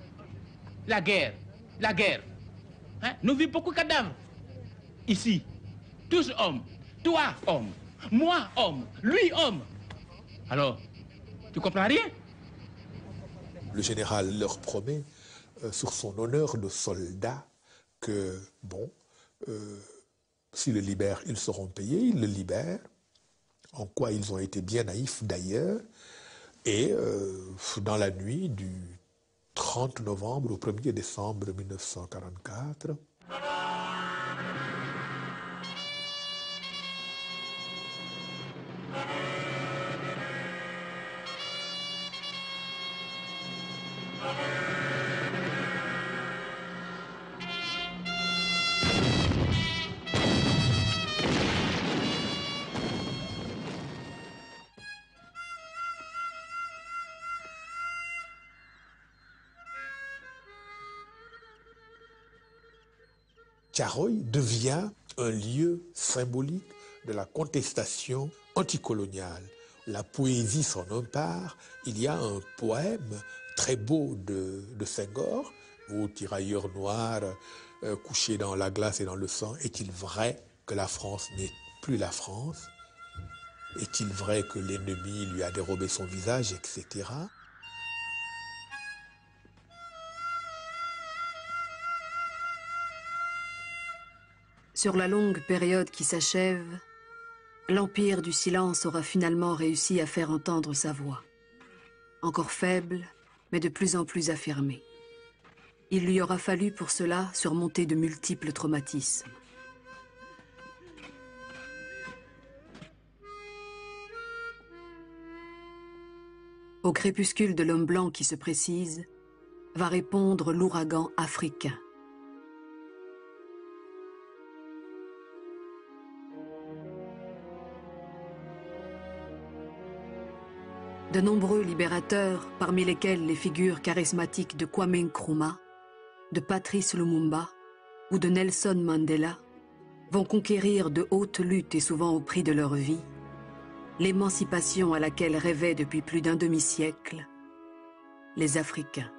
La guerre. Hein? Nous vivons beaucoup de cadavres. Ici, tous hommes. Toi, homme. Moi, homme. Lui, homme. Alors, tu comprends rien? Le général leur promet, sur son honneur de soldat, que, bon, s'ils le libèrent, ils seront payés, ils le libèrent, en quoi ils ont été bien naïfs d'ailleurs, et dans la nuit du 30 novembre au 1er décembre 1944, Thiaroye devient un lieu symbolique de la contestation anticoloniale. La poésie s'en empare. Il y a un poème très beau de Senghor, ô tirailleurs noirs couchés dans la glace et dans le sang, est-il vrai que la France n'est plus la France? Est-il vrai que l'ennemi lui a dérobé son visage, etc. Sur la longue période qui s'achève, l'Empire du silence aura finalement réussi à faire entendre sa voix. Encore faible, mais de plus en plus affirmée. Il lui aura fallu pour cela surmonter de multiples traumatismes. Au crépuscule de l'homme blanc qui se précise, va répondre l'ouragan africain. De nombreux libérateurs, parmi lesquels les figures charismatiques de Kwame Nkrumah, de Patrice Lumumba ou de Nelson Mandela, vont conquérir de hautes luttes et souvent au prix de leur vie, l'émancipation à laquelle rêvaient depuis plus d'un demi-siècle les Africains.